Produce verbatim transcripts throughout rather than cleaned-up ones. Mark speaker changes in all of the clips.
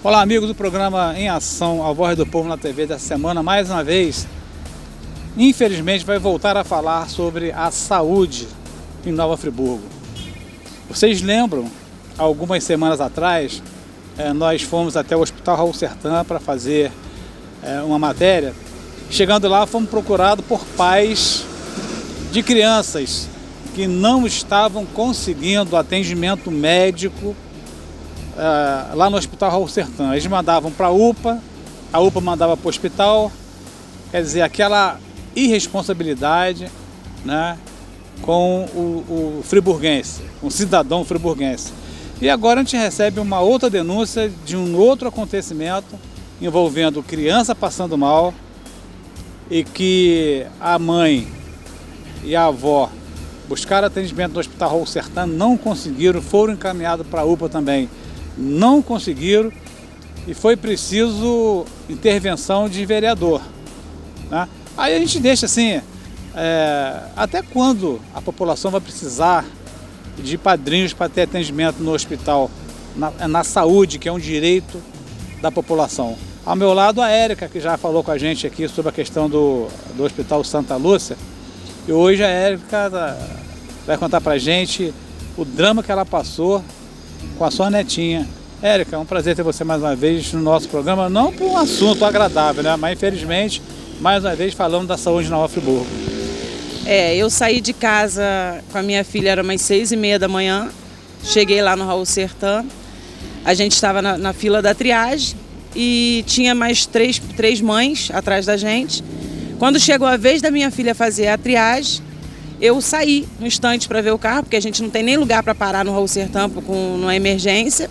Speaker 1: Olá, amigos do programa Em Ação, a Voz do Povo na T V dessa semana, mais uma vez, infelizmente vai voltar a falar sobre a saúde em Nova Friburgo. Vocês lembram, algumas semanas atrás, eh, nós fomos até o Hospital Raul Sertã para fazer eh, uma matéria. Chegando lá, fomos procurados por pais de crianças que não estavam conseguindo atendimento médico Uh, lá no Hospital Raul Sertã. Eles mandavam para a U P A, a U P A mandava para o hospital, quer dizer, aquela irresponsabilidade, né, com o, o friburguense, um cidadão friburguense. E agora a gente recebe uma outra denúncia de um outro acontecimento envolvendo criança passando mal e que a mãe e a avó buscaram atendimento no Hospital Raul Sertã, não conseguiram, foram encaminhados para a U P A também. Não conseguiram e foi preciso intervenção de vereador, né? Aí a gente deixa assim, é, até quando a população vai precisar de padrinhos para ter atendimento no hospital, na, na saúde, que é um direito da população. Ao meu lado a Érica, que já falou com a gente aqui sobre a questão do, do Hospital Santa Lúcia, e hoje a Érica vai contar para a gente o drama que ela passou com a sua netinha. Érica, é um prazer ter você mais uma vez no nosso programa, não por um assunto agradável, né? Mas infelizmente, mais uma vez falando da saúde de Nova Friburgo.
Speaker 2: É, eu saí de casa com a minha filha, era umas seis e meia da manhã, cheguei lá no Raul Sertã, a gente estava na, na fila da triagem e tinha mais três, três mães atrás da gente. Quando chegou a vez da minha filha fazer a triagem, eu saí no instante para ver o carro, porque a gente não tem nem lugar para parar no Raul Sertã com uma emergência.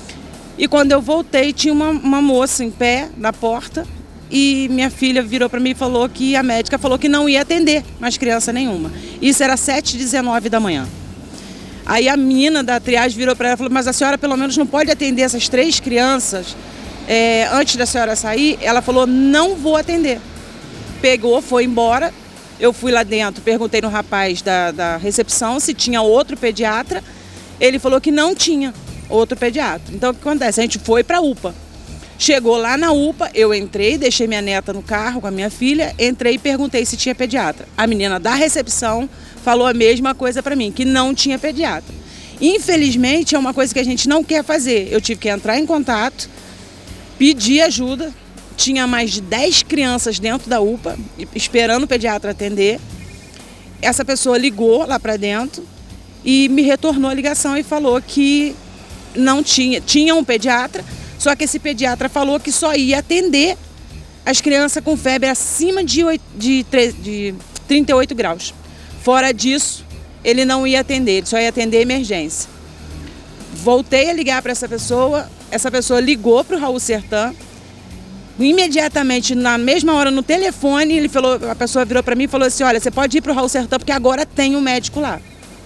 Speaker 2: E quando eu voltei, tinha uma, uma moça em pé na porta e minha filha virou para mim e falou que a médica falou que não ia atender mais criança nenhuma. Isso era sete e dezenove da manhã. Aí a menina da triagem virou para ela e falou, mas a senhora pelo menos não pode atender essas três crianças é, antes da senhora sair? Ela falou, não vou atender. Pegou, foi embora. Eu fui lá dentro, perguntei no rapaz da, da recepção se tinha outro pediatra. Ele falou que não tinha outro pediatra. Então o que acontece? A gente foi para a U P A. Chegou lá na U P A, eu entrei, deixei minha neta no carro com a minha filha, entrei e perguntei se tinha pediatra. A menina da recepção falou a mesma coisa para mim, que não tinha pediatra. Infelizmente é uma coisa que a gente não quer fazer. Eu tive que entrar em contato, pedir ajuda. Tinha mais de dez crianças dentro da U P A, esperando o pediatra atender. Essa pessoa ligou lá para dentro e me retornou a ligação e falou que não tinha, tinha um pediatra, só que esse pediatra falou que só ia atender as crianças com febre acima de, de, de trinta e oito graus. Fora disso, ele não ia atender, ele só ia atender emergência. Voltei a ligar para essa pessoa, essa pessoa ligou para o Raul Sertã. Imediatamente, na mesma hora, no telefone, ele falou, a pessoa virou para mim e falou assim, olha, você pode ir para o Raul Sertã porque agora tem um médico lá.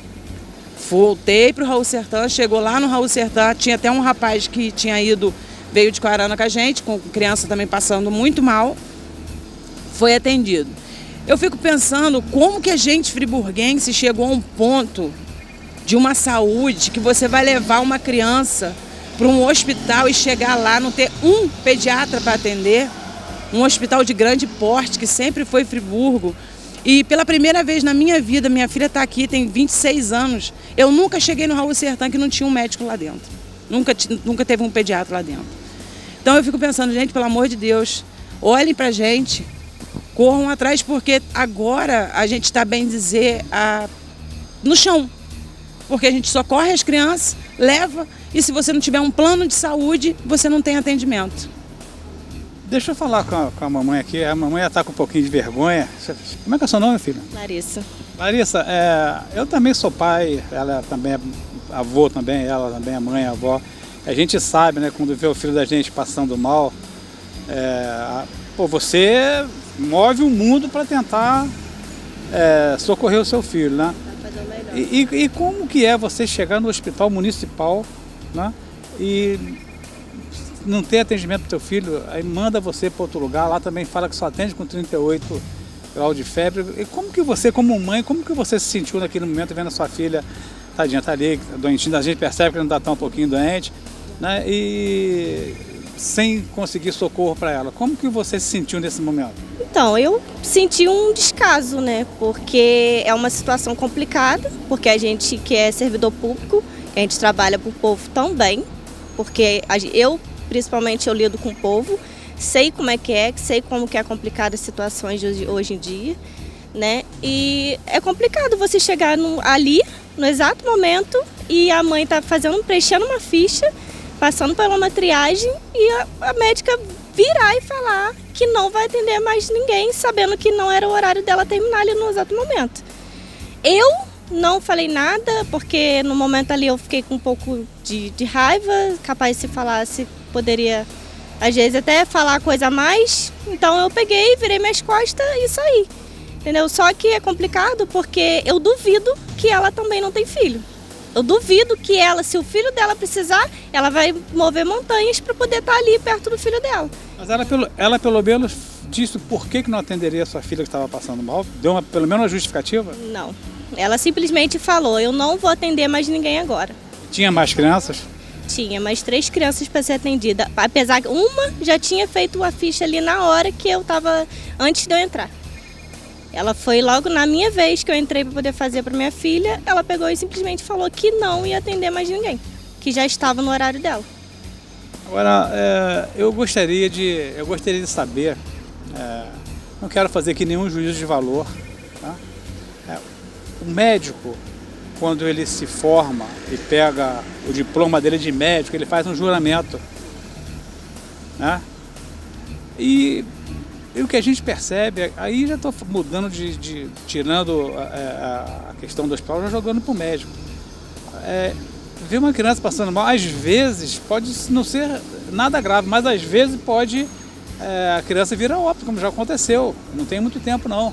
Speaker 2: Voltei para o Raul Sertã, chegou lá no Raul Sertã, tinha até um rapaz que tinha ido, veio de Coarana com a gente, com criança também passando muito mal, foi atendido. Eu fico pensando como que a gente friburguense chegou a um ponto de uma saúde que você vai levar uma criança para um hospital e chegar lá, não ter um pediatra para atender, um hospital de grande porte, que sempre foi Friburgo. E pela primeira vez na minha vida, minha filha está aqui, tem vinte e seis anos, eu nunca cheguei no Raul Sertã que não tinha um médico lá dentro. Nunca, nunca teve um pediatra lá dentro. Então eu fico pensando, gente, pelo amor de Deus, olhem para a gente, corram atrás, porque agora a gente está, bem dizer, a, no chão. Porque a gente socorre as crianças, leva, e se você não tiver um plano de saúde, você não tem atendimento.
Speaker 1: Deixa eu falar com a, com a mamãe aqui, a mamãe está com um pouquinho de vergonha. Como é que é o seu nome, filha?
Speaker 3: Larissa.
Speaker 1: Larissa, é, eu também sou pai, ela também é avô também, ela também é mãe, avó. A gente sabe, né, quando vê o filho da gente passando mal, é, pô, você move o mundo para tentar é, socorrer o seu filho, né? E, e, e como que é você chegar no hospital municipal, né, e não ter atendimento do teu filho, aí manda você para outro lugar, lá também fala que só atende com trinta e oito graus de febre. E como que você, como mãe, como que você se sentiu naquele momento vendo a sua filha, tadinha, tá ali, doentinha, a gente percebe que ela ainda está um pouquinho doente, né, e sem conseguir socorro para ela. Como que você se sentiu nesse momento?
Speaker 3: Então, eu senti um descaso, né? Porque é uma situação complicada, porque a gente que é servidor público, a gente trabalha para o povo também, porque eu, principalmente, eu lido com o povo, sei como é que é, sei como que é complicada as situações de hoje, hoje em dia, né? E é complicado você chegar no, ali, no exato momento, e a mãe tá fazendo, preenchendo uma ficha, passando por uma triagem, e a, a médica virar e falar que não vai atender mais ninguém, sabendo que não era o horário dela terminar ali no exato momento. Eu não falei nada, porque no momento ali eu fiquei com um pouco de, de raiva, capaz de se falasse, poderia às vezes até falar coisa a mais, então eu peguei, virei minhas costas e saí, entendeu? Só que é complicado porque eu duvido que ela também não tem filho. Eu duvido que ela, se o filho dela precisar, ela vai mover montanhas para poder estar ali perto do filho dela.
Speaker 1: Mas ela, pelo, ela pelo menos disse por que que não atenderia a sua filha que estava passando mal? Deu uma, pelo menos uma justificativa?
Speaker 3: Não. Ela simplesmente falou, eu não vou atender mais ninguém agora.
Speaker 1: Tinha mais crianças?
Speaker 3: Tinha mais três crianças para ser atendida. Apesar que uma já tinha feito a ficha ali na hora que eu estava, antes de eu entrar. Ela foi logo na minha vez que eu entrei para poder fazer para minha filha, ela pegou e simplesmente falou que não ia atender mais ninguém, que já estava no horário dela.
Speaker 1: Agora, é, eu gostaria de, eu gostaria de saber, é, não quero fazer aqui nenhum juízo de valor, tá? É, o médico, quando ele se forma e pega o diploma dele de médico, ele faz um juramento, né? E E o que a gente percebe, aí já estou mudando, de, de tirando a, a questão do hospital, já jogando para o médico. É, ver uma criança passando mal, às vezes pode não ser nada grave, mas às vezes pode é, a criança vir a óbito, como já aconteceu, não tem muito tempo não.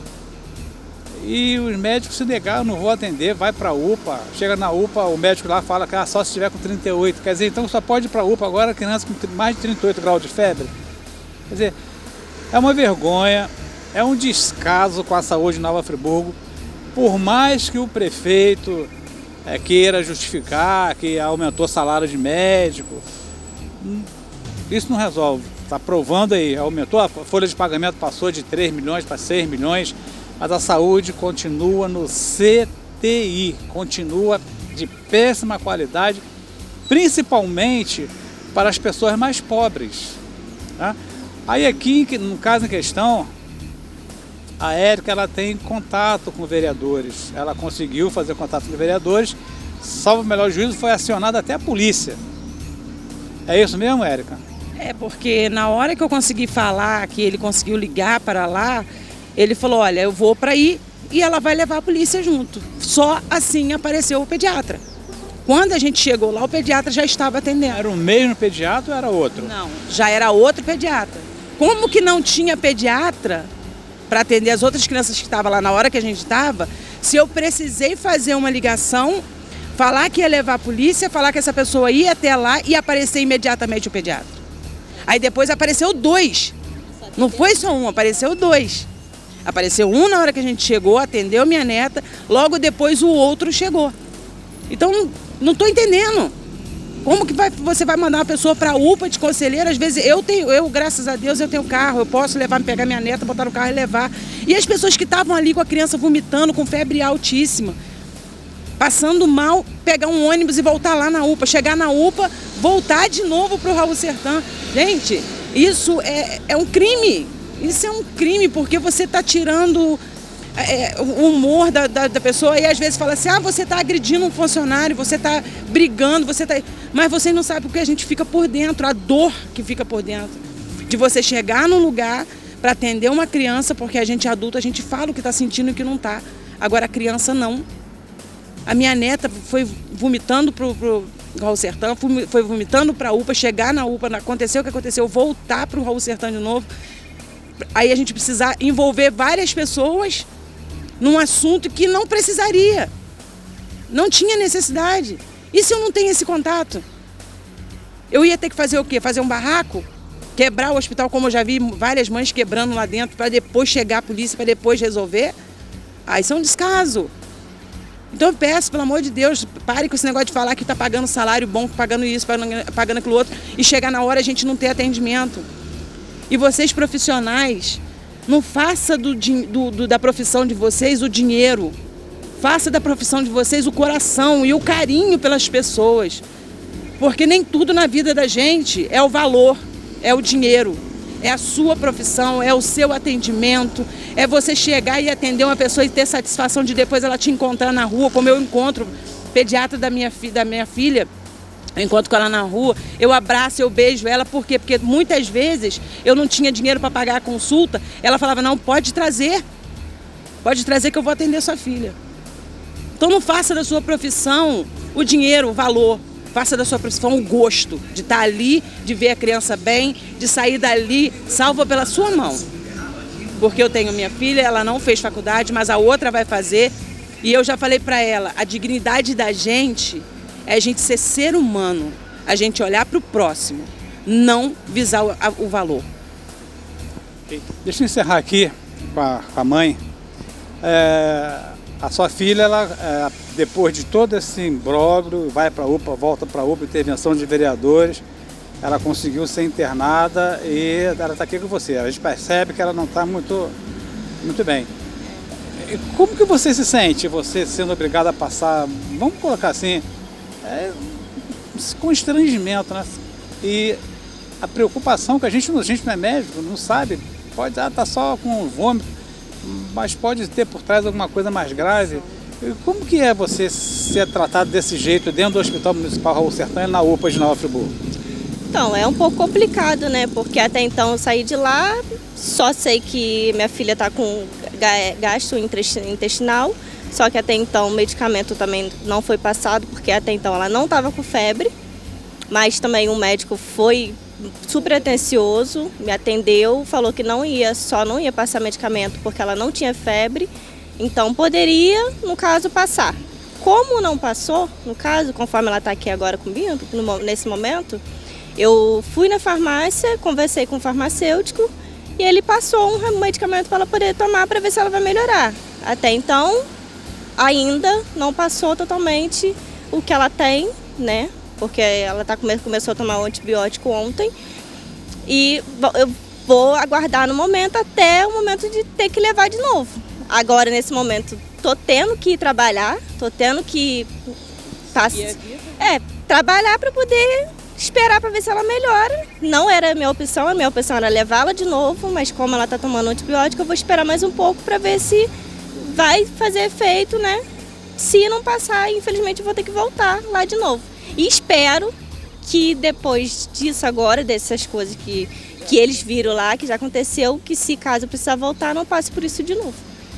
Speaker 1: E os médicos se negaram, não vou atender, vai para a U P A, chega na U P A, o médico lá fala que ah, só se estiver com trinta e oito, quer dizer, então só pode ir para a U P A agora a criança com mais de trinta e oito graus de febre. Quer dizer, é uma vergonha, é um descaso com a saúde de Nova Friburgo, por mais que o prefeito é, queira justificar que aumentou o salário de médico, isso não resolve. Está provando aí, aumentou, a folha de pagamento passou de três milhões para seis milhões, mas a saúde continua no C T I, continua de péssima qualidade, principalmente para as pessoas mais pobres, tá? Aí aqui, no caso em questão, a Érica ela tem contato com vereadores, ela conseguiu fazer contato com vereadores, salvo o melhor juízo, foi acionada até a polícia. É isso mesmo, Érica?
Speaker 2: É, porque na hora que eu consegui falar, que ele conseguiu ligar para lá, ele falou, olha, eu vou para aí e ela vai levar a polícia junto. Só assim apareceu o pediatra. Quando a gente chegou lá, o pediatra já estava atendendo.
Speaker 1: Era o mesmo pediatra ou era outro?
Speaker 2: Não, já era outro pediatra. Como que não tinha pediatra para atender as outras crianças que estavam lá na hora que a gente estava, se eu precisei fazer uma ligação, falar que ia levar a polícia, falar que essa pessoa ia até lá e aparecer imediatamente o pediatra. Aí depois apareceu dois. Não foi só um, apareceu dois. Apareceu um na hora que a gente chegou, atendeu minha neta, logo depois o outro chegou. Então, não estou entendendo. Como que vai, você vai mandar uma pessoa para a U P A de conselheiro? Às vezes eu tenho, eu, graças a Deus, eu tenho carro, eu posso levar, pegar minha neta, botar no carro e levar. E as pessoas que estavam ali com a criança vomitando, com febre altíssima, passando mal, pegar um ônibus e voltar lá na U P A, chegar na U P A, voltar de novo para o Raul Sertã. Gente, isso é, é um crime. Isso é um crime, porque você está tirando É, o humor da, da, da pessoa, e às vezes fala assim, ah, você está agredindo um funcionário, você está brigando, você tá... mas você não sabe o que a gente fica por dentro, a dor que fica por dentro, de você chegar num lugar para atender uma criança, porque a gente é adulto, a gente fala o que está sentindo e o que não está, agora a criança não. A minha neta foi vomitando para o Raul Sertã, foi vomitando para a U P A, chegar na U P A, aconteceu o que aconteceu, voltar para o Raul Sertã de novo, aí a gente precisar envolver várias pessoas num assunto que não precisaria, não tinha necessidade. E se eu não tenho esse contato? Eu ia ter que fazer o quê? Fazer um barraco? Quebrar o hospital, como eu já vi várias mães quebrando lá dentro, para depois chegar a polícia, para depois resolver? Ah, isso é um descaso. Então eu peço, pelo amor de Deus, pare com esse negócio de falar que está pagando salário bom, pagando isso, pagando, pagando aquilo outro, e chegar na hora a gente não ter atendimento. E vocês profissionais, não faça do, do, do, da profissão de vocês o dinheiro. Faça da profissão de vocês o coração e o carinho pelas pessoas. Porque nem tudo na vida da gente é o valor, é o dinheiro. É a sua profissão, é o seu atendimento, é você chegar e atender uma pessoa e ter satisfação de depois ela te encontrar na rua, como eu encontro pediatra da minha, fi, da minha filha, eu encontro com ela na rua, eu abraço, eu beijo ela, por quê? Porque muitas vezes eu não tinha dinheiro para pagar a consulta, ela falava, não, pode trazer, pode trazer que eu vou atender sua filha. Então não faça da sua profissão o dinheiro, o valor. Faça da sua profissão o gosto de estar ali, de ver a criança bem, de sair dali salva pela sua mão. Porque eu tenho minha filha, ela não fez faculdade, mas a outra vai fazer. E eu já falei para ela, a dignidade da gente é a gente ser ser humano, a gente olhar para o próximo, não visar o, a, o valor.
Speaker 1: Deixa eu encerrar aqui com a, com a mãe. É... A sua filha, ela, é, depois de todo esse imbróglio, vai para a U P A, volta para a U P A, intervenção de vereadores, ela conseguiu ser internada e ela está aqui com você. A gente percebe que ela não está muito, muito bem. E como que você se sente, você sendo obrigada a passar, vamos colocar assim, é, constrangimento, né? E a preocupação que a gente, a gente não é médico, não sabe, pode estar ah, tá só com vômito, mas pode ter por trás alguma coisa mais grave. Como que é você ser tratado desse jeito dentro do Hospital Municipal Raul Sertã e na U P A de Nova Friburgo?
Speaker 3: Então, é um pouco complicado, né? Porque até então eu saí de lá, só sei que minha filha está com gastrointestinal, só que até então o medicamento também não foi passado, porque até então ela não estava com febre, mas também o médico foi super atencioso, me atendeu, falou que não ia, só não ia passar medicamento porque ela não tinha febre, então poderia, no caso, passar. Como não passou, no caso, conforme ela está aqui agora comigo, no, nesse momento, eu fui na farmácia, conversei com o farmacêutico e ele passou um medicamento para ela poder tomar para ver se ela vai melhorar. Até então, ainda não passou totalmente o que ela tem, né? Porque ela tá, começou a tomar o antibiótico ontem e eu vou aguardar no momento até o momento de ter que levar de novo. Agora, nesse momento, tô tendo que ir trabalhar, tô tendo que tá, é, trabalhar para poder esperar para ver se ela melhora. Não era a minha opção, a minha opção era levá-la de novo, mas como ela tá tomando antibiótico, eu vou esperar mais um pouco para ver se vai fazer efeito, né? Se não passar, infelizmente, eu vou ter que voltar lá de novo. E espero que depois disso agora, dessas coisas que, que eles viram lá, que já aconteceu, que se caso precisar voltar, não passe por isso de novo.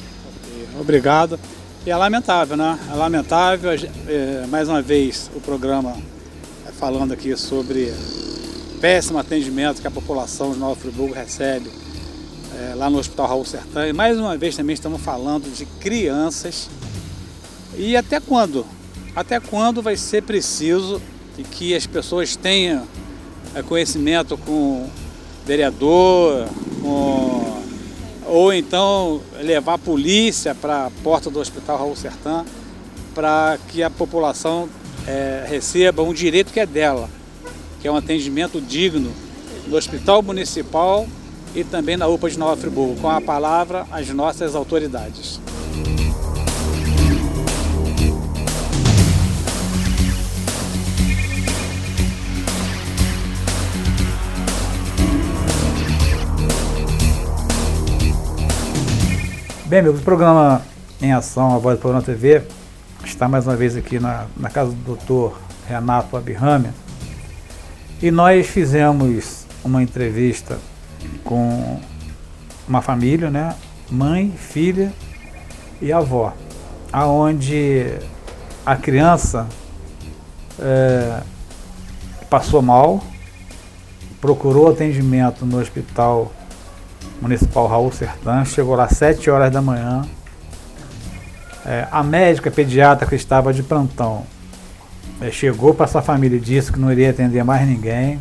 Speaker 1: Obrigado. E é lamentável, né? É lamentável, é, mais uma vez, o programa falando aqui sobre o péssimo atendimento que a população de Nova Friburgo recebe é, lá no Hospital Raul Sertã. E mais uma vez também estamos falando de crianças. E até quando? Até quando vai ser preciso que as pessoas tenham conhecimento com vereador, com, ou então levar a polícia para a porta do Hospital Raul Sertã para que a população é, receba um direito que é dela, que é um atendimento digno no Hospital Municipal e também na U P A de Nova Friburgo. Com a palavra, as nossas autoridades. Bem, amigos, o programa Em Ação, a Voz do Povo na T V, está mais uma vez aqui na, na casa do doutor Renato Abirrâmia. E nós fizemos uma entrevista com uma família, né? Mãe, filha e avó, aonde a criança é, passou mal, procurou atendimento no Hospital Municipal Raul Sertã, chegou lá às sete horas da manhã. É, a médica pediatra que estava de plantão é, chegou para essa família e disse que não iria atender mais ninguém.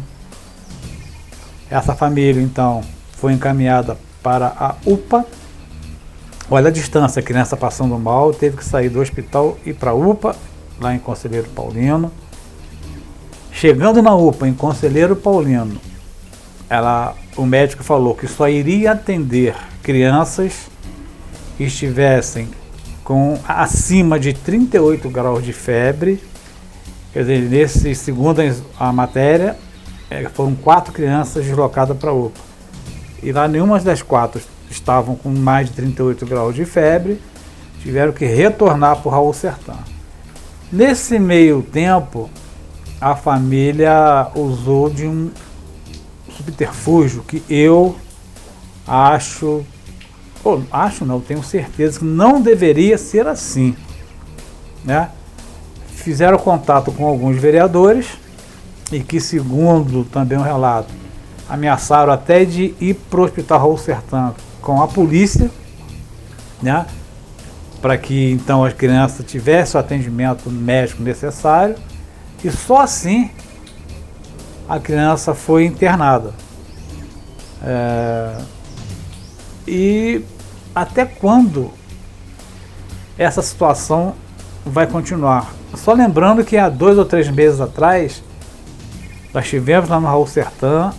Speaker 1: Essa família então foi encaminhada para a U P A, Olha a distância, a criança passando mal, teve que sair do hospital e ir para a U P A, lá em Conselheiro Paulino. Chegando na U P A, em Conselheiro Paulino, ela, o médico falou que só iria atender crianças que estivessem com acima de trinta e oito graus de febre. Quer dizer, nesse, segundo a matéria, foram quatro crianças deslocadas para a U P A. E lá nenhuma das quatro estavam com mais de trinta e oito graus de febre, tiveram que retornar para o Raul Sertã. Nesse meio tempo, a família usou de um subterfúgio que eu acho, ou acho não, tenho certeza que não deveria ser assim, né? Fizeram contato com alguns vereadores e que, segundo também um relato, ameaçaram até de ir para o Hospital Raul Sertã com a polícia, né, para que então as crianças tivessem o atendimento médico necessário, e só assim a criança foi internada. É, e até quando essa situação vai continuar? Só lembrando que há dois ou três meses atrás nós estivemos lá no Raul Sertã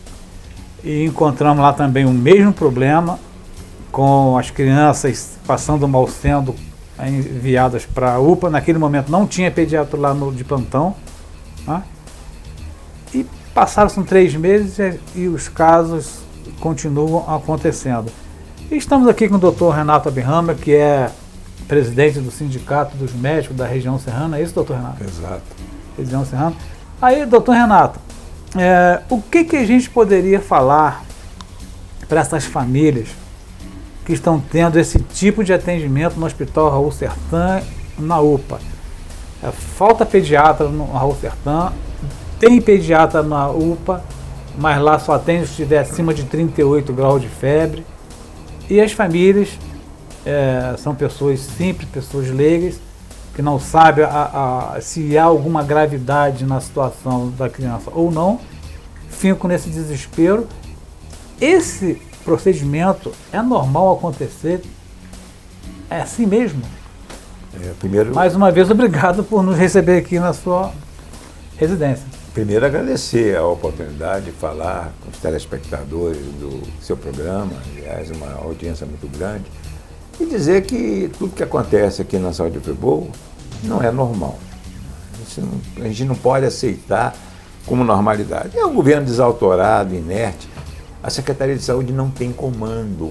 Speaker 1: e encontramos lá também o mesmo problema, com as crianças passando mal sendo enviadas para a U P A. Naquele momento não tinha pediatra lá no, de plantão, né? E passaram-se três meses e, e os casos continuam acontecendo. E estamos aqui com o doutor Renato Abirrama, que é presidente do Sindicato dos Médicos da região serrana. É isso, doutor Renato?
Speaker 4: Exato.
Speaker 1: Região serrana. Aí, doutor Renato, é, o que, que a gente poderia falar para essas famílias que estão tendo esse tipo de atendimento no Hospital Raul Sertã, na U P A? É, falta pediatra no Raul Sertã, tem pediatra na U P A, mas lá só atende se estiver acima de trinta e oito graus de febre. E as famílias é, são pessoas simples, pessoas leigas, que não sabem a, a, se há alguma gravidade na situação da criança ou não, ficam nesse desespero. Esse procedimento é normal acontecer? É assim mesmo?
Speaker 4: É, primeiro,
Speaker 1: Mais uma vez, obrigado por nos receber aqui na sua residência.
Speaker 4: Primeiro, agradecer a oportunidade de falar com os telespectadores do seu programa, aliás, uma audiência muito grande, e dizer que tudo que acontece aqui na Saúde de Friburgo não é normal. Isso não, a gente não pode aceitar como normalidade. É um governo desautorado, inerte. A Secretaria de Saúde não tem comando.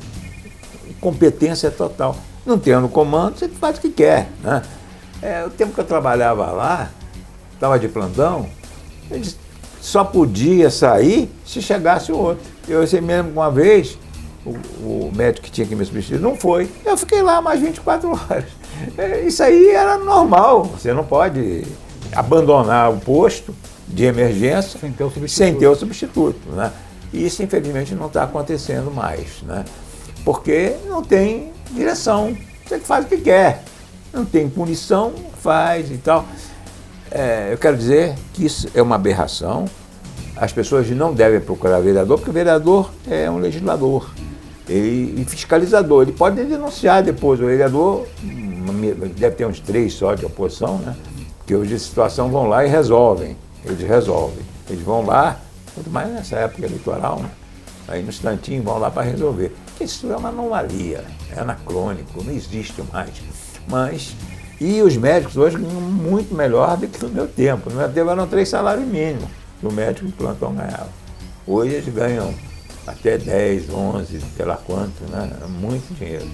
Speaker 4: Competência total. Não tendo comando, você faz o que quer, né? É, o tempo que eu trabalhava lá, estava de plantão, eu disse, só podia sair se chegasse o outro. Eu sei mesmo que uma vez, o, o médico que tinha que me substituir não foi. Eu fiquei lá mais vinte e quatro horas. Isso aí era normal. Você não pode abandonar o posto de emergência sem ter o substituto. Sem ter o substituto, né? E isso, infelizmente, não está acontecendo mais, né? Porque não tem direção. Você faz o que quer. Não tem punição, faz e tal. É, eu quero dizer que isso é uma aberração. As pessoas não devem procurar vereador, porque o vereador é um legislador ele, e fiscalizador. Ele pode denunciar depois. O vereador deve ter uns três só de oposição, né? Porque hoje a situação vão lá e resolvem. Eles resolvem. Eles vão lá, muito mais nessa época eleitoral, né? Aí no instantinho vão lá para resolver. Isso é uma anomalia, é anacrônico, não existe mais. Mas, e os médicos hoje ganham muito melhor do que no meu tempo. No meu tempo eram três salários mínimos que o médico de plantão ganhava. Hoje eles ganham até dez, onze, sei lá quanto, né? É muito dinheiro.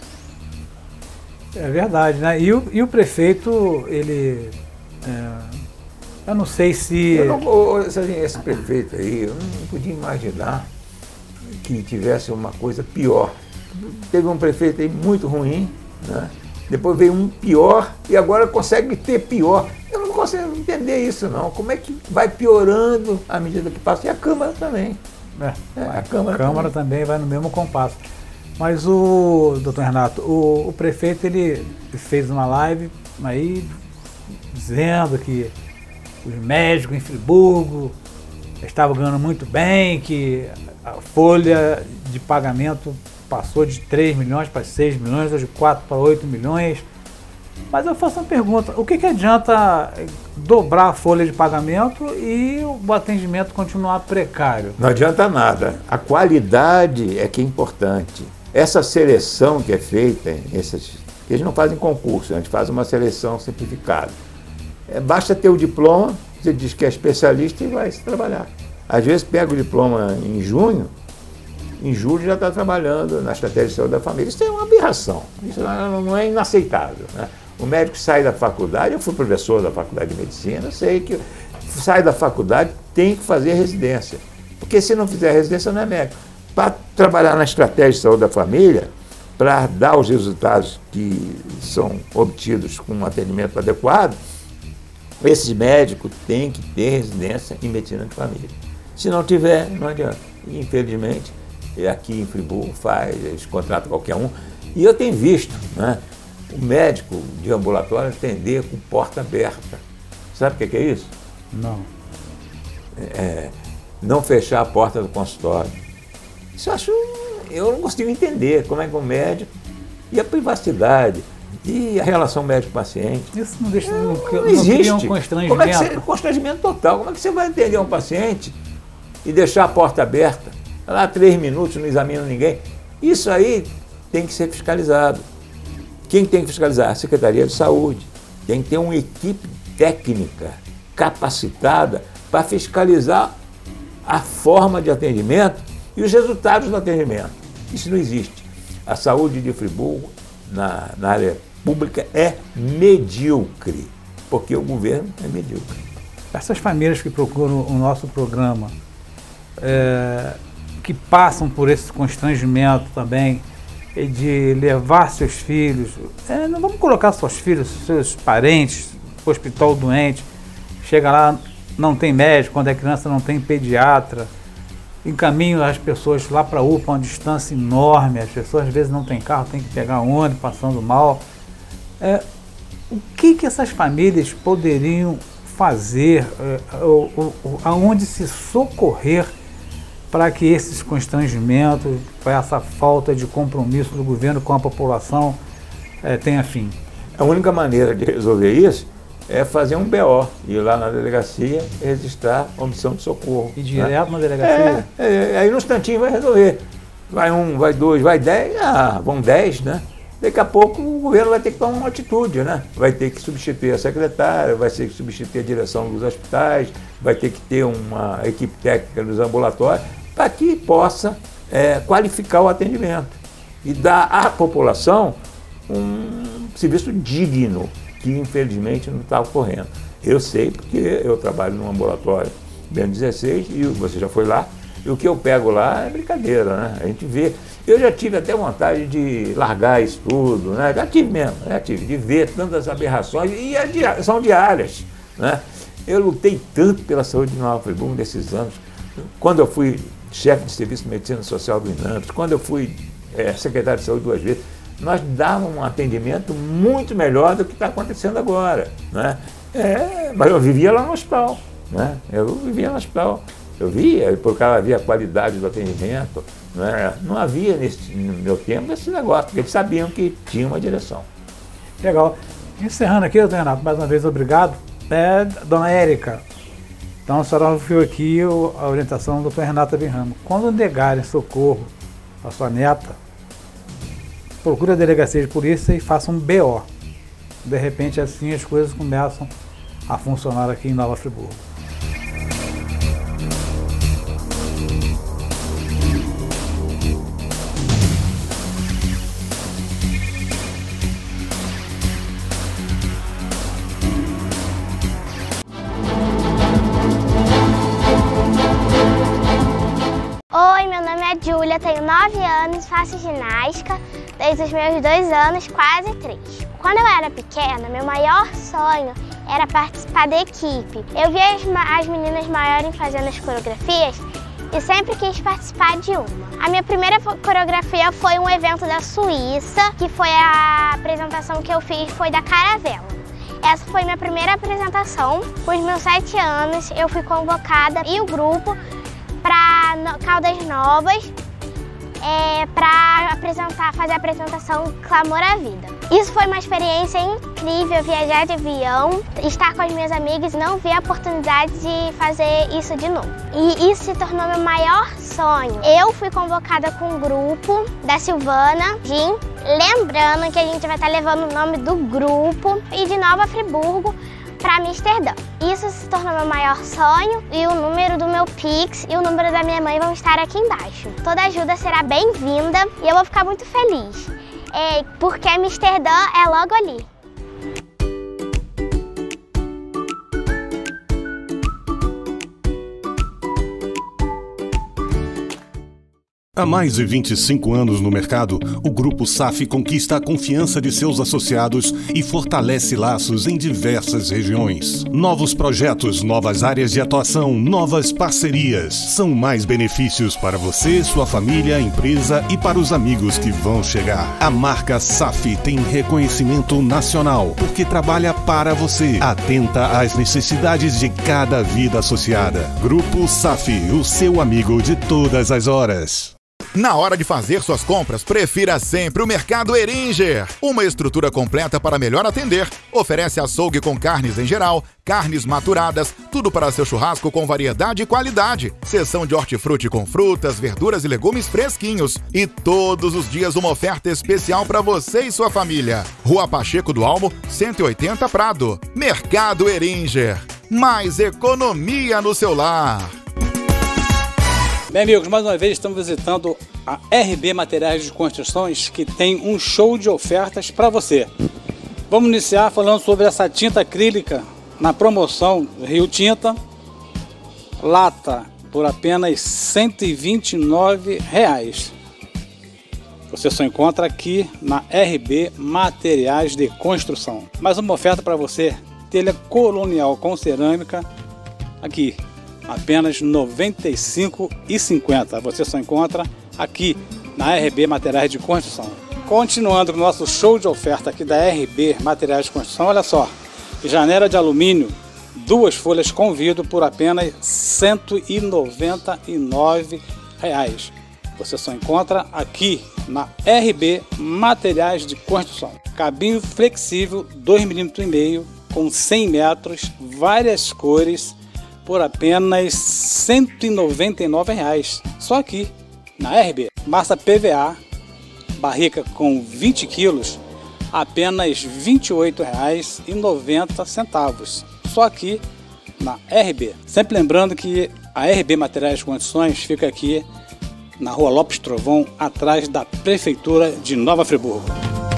Speaker 1: É verdade, né? E o, e o prefeito, ele... É, eu não sei se...
Speaker 4: Eu não, esse prefeito aí, eu não podia imaginar que tivesse uma coisa pior. Teve um prefeito aí muito ruim, né? Depois veio um pior e agora consegue ter pior. Eu não consigo entender isso, não. Como é que vai piorando à medida que passa? E a Câmara também.
Speaker 1: É,
Speaker 4: é, a Câmara,
Speaker 1: a Câmara também. também vai no mesmo compasso. Mas o, doutor Renato, o, o prefeito, ele fez uma live aí dizendo que os médicos em Friburgo estavam ganhando muito bem, que a folha de pagamento passou de três milhões para seis milhões, ou de quatro para oito milhões. Mas eu faço uma pergunta, o que, que adianta dobrar a folha de pagamento e o atendimento continuar precário?
Speaker 4: Não adianta nada. A qualidade é que é importante. Essa seleção que é feita, esses, eles não fazem concurso, a gente faz uma seleção simplificada. É, basta ter o diploma, você diz que é especialista e vai se trabalhar. Às vezes pega o diploma em junho, em julho já está trabalhando na estratégia de saúde da família. Isso é uma aberração, isso não é inaceitável, né? O médico sai da faculdade, eu fui professor da faculdade de medicina, eu sei que sai da faculdade, tem que fazer residência. Porque se não fizer residência, não é médico. Para trabalhar na estratégia de saúde da família, para dar os resultados que são obtidos com um atendimento adequado, esses médicos têm que ter residência em medicina de família. Se não tiver, não adianta. E, infelizmente, aqui em Friburgo faz, eles contratam qualquer um. E eu tenho visto, né, o médico de ambulatório atender com porta aberta. Sabe o que é isso?
Speaker 1: Não.
Speaker 4: É, não fechar a porta do consultório. Isso eu acho, eu não consigo entender como é que o médico, e a privacidade, e a relação médico-paciente.
Speaker 1: Isso não deixa, não,
Speaker 4: não,
Speaker 1: não,
Speaker 4: não existe.
Speaker 1: Um constrangimento.
Speaker 4: Como é que você, constrangimento total. Como é que você vai atender um paciente e deixar a porta aberta? Lá três minutos, não examina ninguém. Isso aí tem que ser fiscalizado. Quem tem que fiscalizar? A Secretaria de Saúde. Tem que ter uma equipe técnica capacitada para fiscalizar a forma de atendimento e os resultados do atendimento. Isso não existe. A saúde de Friburgo, na, na área pública, é medíocre, porque o governo é medíocre.
Speaker 1: Essas famílias que procuram o nosso programa, é, que passam por esse constrangimento também, de levar seus filhos, é, não vamos colocar seus filhos, seus parentes, no hospital doente, chega lá, não tem médico, quando é criança não tem pediatra, encaminham as pessoas lá para a U P A, uma distância enorme, as pessoas às vezes não têm carro, tem que pegar ônibus, passando mal. É, o que, que essas famílias poderiam fazer, é, o, o, aonde se socorrer para que esses constrangimentos, para essa falta de compromisso do governo com a população é, tenha fim?
Speaker 4: A única maneira de resolver isso é fazer um B O, ir lá na delegacia e registrar a omissão de socorro.
Speaker 1: E direto, né, na delegacia?
Speaker 4: É, é, aí no instantinho vai resolver. Vai um, vai dois, vai dez, ah, vão dez, né? Daqui a pouco o governo vai ter que tomar uma atitude, né? Vai ter que substituir a secretária, vai ter que substituir a direção dos hospitais, vai ter que ter uma equipe técnica dos ambulatórios, para que possa é, qualificar o atendimento e dar à população um serviço digno, que infelizmente não está ocorrendo. Eu sei porque eu trabalho num ambulatório B dezesseis e você já foi lá, e o que eu pego lá é brincadeira, né? A gente vê. Eu já tive até vontade de largar isso tudo, né? Já tive mesmo, já tive, de ver tantas aberrações, e é diá- são diárias, né? Eu lutei tanto pela saúde de Nova Friburgo nesses anos. Quando eu fui chefe de serviço de medicina social do INAMPS, quando eu fui é, secretário de saúde duas vezes, nós dávamos um atendimento muito melhor do que está acontecendo agora, né? É, mas eu vivia lá no hospital, né? Eu vivia no hospital, eu via, porque havia a qualidade do atendimento, né? Não havia nesse, no meu tempo esse negócio, porque eles sabiam que tinha uma direção.
Speaker 1: Legal. Encerrando aqui, doutor Renato, mais uma vez obrigado. É, dona Érica, então a senhora ouviu aqui a orientação do doutor Renato Birramo. Quando negarem socorro à sua neta, procure a delegacia de polícia e faça um B O. De repente, assim, as coisas começam a funcionar aqui em Nova Friburgo.
Speaker 5: Oi, meu nome é Júlia, tenho nove anos, faço ginástica desde os meus dois anos, quase três. Quando eu era pequena, meu maior sonho era participar da equipe. Eu via as, as meninas maiores fazendo as coreografias e sempre quis participar de uma. A minha primeira coreografia foi um evento da Suíça, que foi a apresentação que eu fiz, foi da Caravela. Essa foi minha primeira apresentação. Com os meus sete anos, eu fui convocada e o grupo para Caldas Novas. é, para apresentar, fazer a apresentação Clamor à Vida. Isso foi uma experiência incrível, viajar de avião, estar com as minhas amigas e não ver a oportunidade de fazer isso de novo. E isso se tornou meu maior sonho. Eu fui convocada com um grupo da Silvana, Jim, lembrando que a gente vai estar levando o nome do grupo e de Nova Friburgo para Amsterdã. Isso se tornou meu maior sonho e o número do meu Pix e o número da minha mãe vão estar aqui embaixo. Toda ajuda será bem-vinda e eu vou ficar muito feliz, é, porque Amsterdã é logo ali.
Speaker 6: Há mais de vinte e cinco anos no mercado, o Grupo S A F conquista a confiança de seus associados e fortalece laços em diversas regiões. Novos projetos, novas áreas de atuação, novas parcerias. São mais benefícios para você, sua família, empresa e para os amigos que vão chegar. A marca S A F tem reconhecimento nacional, porque trabalha para você, atenta às necessidades de cada vida associada. Grupo S A F, o seu amigo de todas as horas.
Speaker 7: Na hora de fazer suas compras, prefira sempre o Mercado Heringer. Uma estrutura completa para melhor atender. Oferece açougue com carnes em geral, carnes maturadas, tudo para seu churrasco com variedade e qualidade. Seção de hortifruti com frutas, verduras e legumes fresquinhos. E todos os dias uma oferta especial para você e sua família. Rua Pacheco do Almo, cento e oitenta Prado. Mercado Heringer. Mais economia no seu lar.
Speaker 1: Bem, amigos, mais uma vez estamos visitando a R B Materiais de Construções, que tem um show de ofertas para você. Vamos iniciar falando sobre essa tinta acrílica na promoção Rio Tinta, lata por apenas cento e vinte e nove reais. Você só encontra aqui na R B Materiais de Construção. Mais uma oferta para você, telha colonial com cerâmica, aqui. Apenas noventa e cinco reais e cinquenta centavos. Você só encontra aqui na R B Materiais de Construção. Continuando com o nosso show de oferta aqui da R B Materiais de Construção, olha só, janela de alumínio, duas folhas com vidro por apenas cento e noventa e nove reais. Você só encontra aqui na R B Materiais de Construção. Cabinho flexível dois milímetros e meio com cem metros, várias cores, por apenas cento e noventa e nove reais, só aqui na R B. Massa P V A, barrica com vinte quilos, apenas vinte e oito reais e noventa centavos, só aqui na R B. Sempre lembrando que a R B Materiais de Construções fica aqui na Rua Lopes Trovão, atrás da Prefeitura de Nova Friburgo.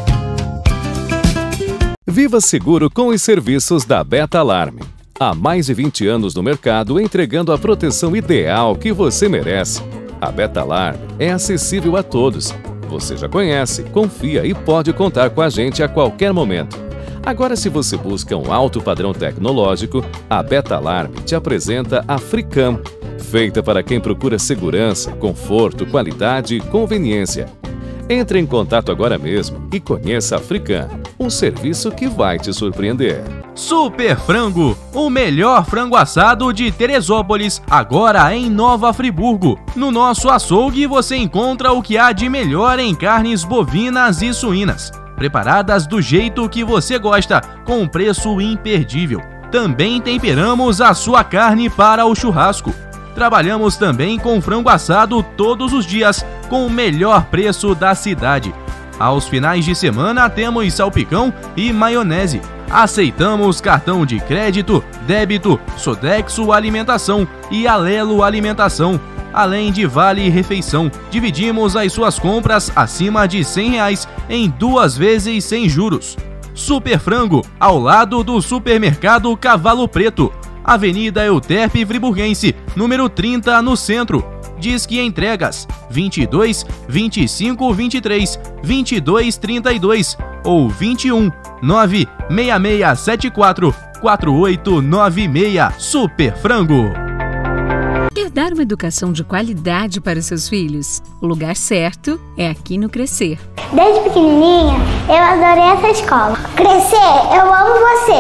Speaker 8: Viva seguro com os serviços da Beta Alarme. Há mais de vinte anos no mercado, entregando a proteção ideal que você merece. A Beta Alarme é acessível a todos. Você já conhece, confia e pode contar com a gente a qualquer momento. Agora, se você busca um alto padrão tecnológico, a Beta Alarme te apresenta a Fricam, feita para quem procura segurança, conforto, qualidade e conveniência. Entre em contato agora mesmo e conheça a Fricam, um serviço que vai te surpreender.
Speaker 9: Super Frango, o melhor frango assado de Teresópolis, agora em Nova Friburgo. No nosso açougue você encontra o que há de melhor em carnes bovinas e suínas, preparadas do jeito que você gosta, com um preço imperdível. Também temperamos a sua carne para o churrasco. Trabalhamos também com frango assado todos os dias, com o melhor preço da cidade. Aos finais de semana temos salpicão e maionese. Aceitamos cartão de crédito, débito, Sodexo Alimentação e Alelo Alimentação, além de Vale Refeição. Dividimos as suas compras acima de cem reais em duas vezes sem juros. Super Frango, ao lado do Supermercado Cavalo Preto, Avenida Euterpe Friburguense, número trinta, no centro. Disque entregas vinte e dois, vinte e cinco, vinte e três, vinte e dois, trinta e dois ou vinte e um, nove seis seis sete quatro, quatro oito nove seis. Super Frango.
Speaker 10: Quer dar uma educação de qualidade para seus filhos? O lugar certo é aqui no Crescer.
Speaker 5: Desde pequenininha, eu adorei essa escola. Crescer, eu amo você!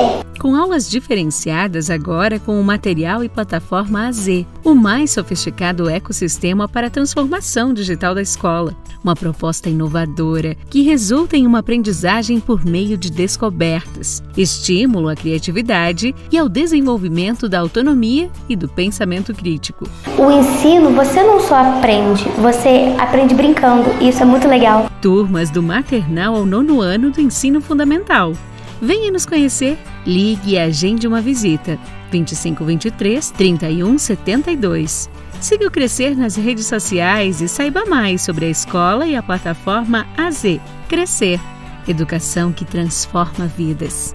Speaker 10: Com aulas diferenciadas agora com o material e plataforma A Z, o mais sofisticado ecossistema para a transformação digital da escola. Uma proposta inovadora que resulta em uma aprendizagem por meio de descobertas, estímulo à criatividade e ao desenvolvimento da autonomia e do pensamento crítico.
Speaker 11: O ensino, você não só aprende, você aprende brincando, e isso é muito legal.
Speaker 10: Turmas do maternal ao nono ano do ensino fundamental. Venha nos conhecer, ligue e agende uma visita. vinte e cinco, vinte e três, trinta e um, setenta e dois. Siga o Crescer nas redes sociais e saiba mais sobre a escola e a plataforma A Z. Crescer. Educação que transforma vidas.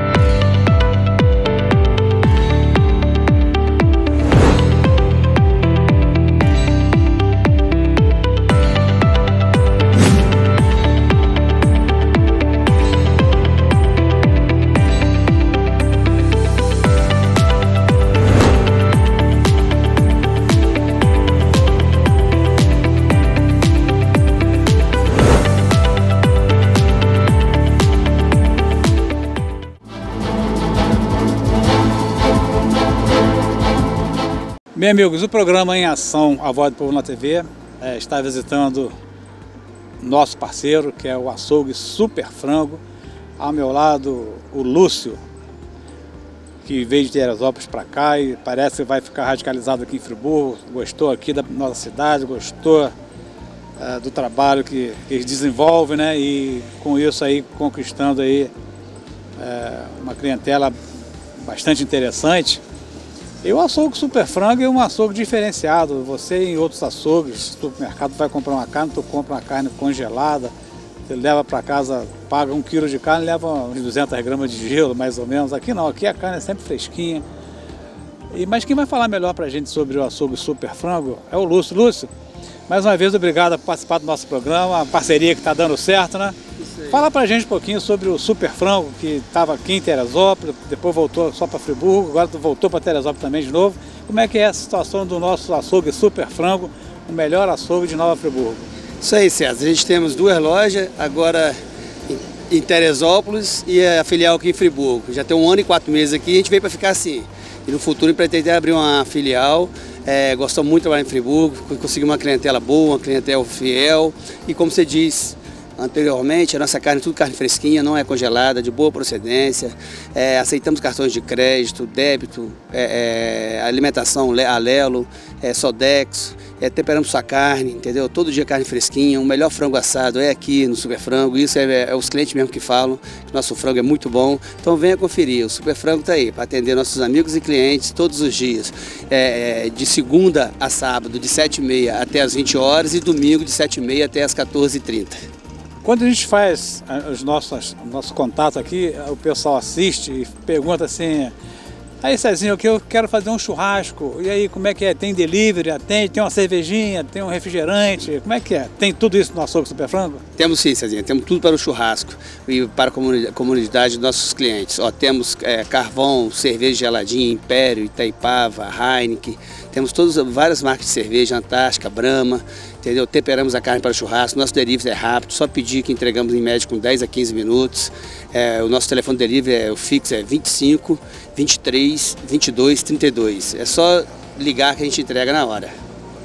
Speaker 1: Bem, amigos, o programa Em Ação, A Voz do Povo na T V, é, está visitando nosso parceiro, que é o açougue Super Frango. Ao meu lado, o Lúcio, que veio de Teresópolis para cá e parece que vai ficar radicalizado aqui em Friburgo. Gostou aqui da nossa cidade, gostou é, do trabalho que, que eles desenvolvem, né? E com isso aí conquistando aí é, uma clientela bastante interessante. E o açougue Super Frango é um açougue diferenciado. Você em outros açougues, no supermercado, vai comprar uma carne, tu compra uma carne congelada, você leva para casa, paga um quilo de carne, leva uns duzentas gramas de gelo, mais ou menos. Aqui não, aqui a carne é sempre fresquinha. E, mas quem vai falar melhor para a gente sobre o açougue Super Frango é o Lúcio. Lúcio, mais uma vez, obrigado por participar do nosso programa, a parceria que está dando certo, né? Fala pra gente um pouquinho sobre o Super Frango, que estava aqui em Teresópolis, depois voltou só para Friburgo, agora voltou para Teresópolis também de novo. Como é que é a situação do nosso açougue Super Frango, o melhor açougue de Nova Friburgo?
Speaker 12: Isso aí, César. A gente temos duas lojas, agora em Teresópolis e a filial aqui em Friburgo. Já tem um ano e quatro meses aqui e a gente veio para ficar assim. E no futuro pretende abrir uma filial. É, gostamos muito de trabalhar em Friburgo, conseguimos uma clientela boa, uma clientela fiel. E como você diz anteriormente, a nossa carne é tudo carne fresquinha, não é congelada, de boa procedência. É, aceitamos cartões de crédito, débito, é, é, alimentação Alelo, é, Sodexo, é, temperamos sua carne, entendeu? Todo dia carne fresquinha, o melhor frango assado é aqui no Super Frango. Isso é, é os clientes mesmo que falam, que nosso frango é muito bom. Então venha conferir, o Super Frango está aí para atender nossos amigos e clientes todos os dias. É, é, de segunda a sábado, de sete e meia até as vinte horas e domingo de sete e meia até as quatorze e trinta.
Speaker 1: Quando a gente faz os nossos, o nosso contato aqui, o pessoal assiste e pergunta assim: aí Cezinho, eu quero fazer um churrasco, e aí como é que é? Tem delivery, tem, tem uma cervejinha, tem um refrigerante, como é que é? Tem tudo isso no açougue Super Frango?
Speaker 12: Temos sim, Cezinho, temos tudo para o churrasco e para a comunidade dos nossos clientes. Ó, temos é, carvão, cerveja geladinha, Império, Itaipava, Heineken, temos todas, várias marcas de cerveja, Antártica, Brahma, entendeu? Temperamos a carne para o churrasco, nosso delivery é rápido, só pedir que entregamos em média com dez a quinze minutos. É, o nosso telefone de delivery, é, o fixo é vinte e cinco, vinte e três, vinte e dois, trinta e dois. É só ligar que a gente entrega na hora.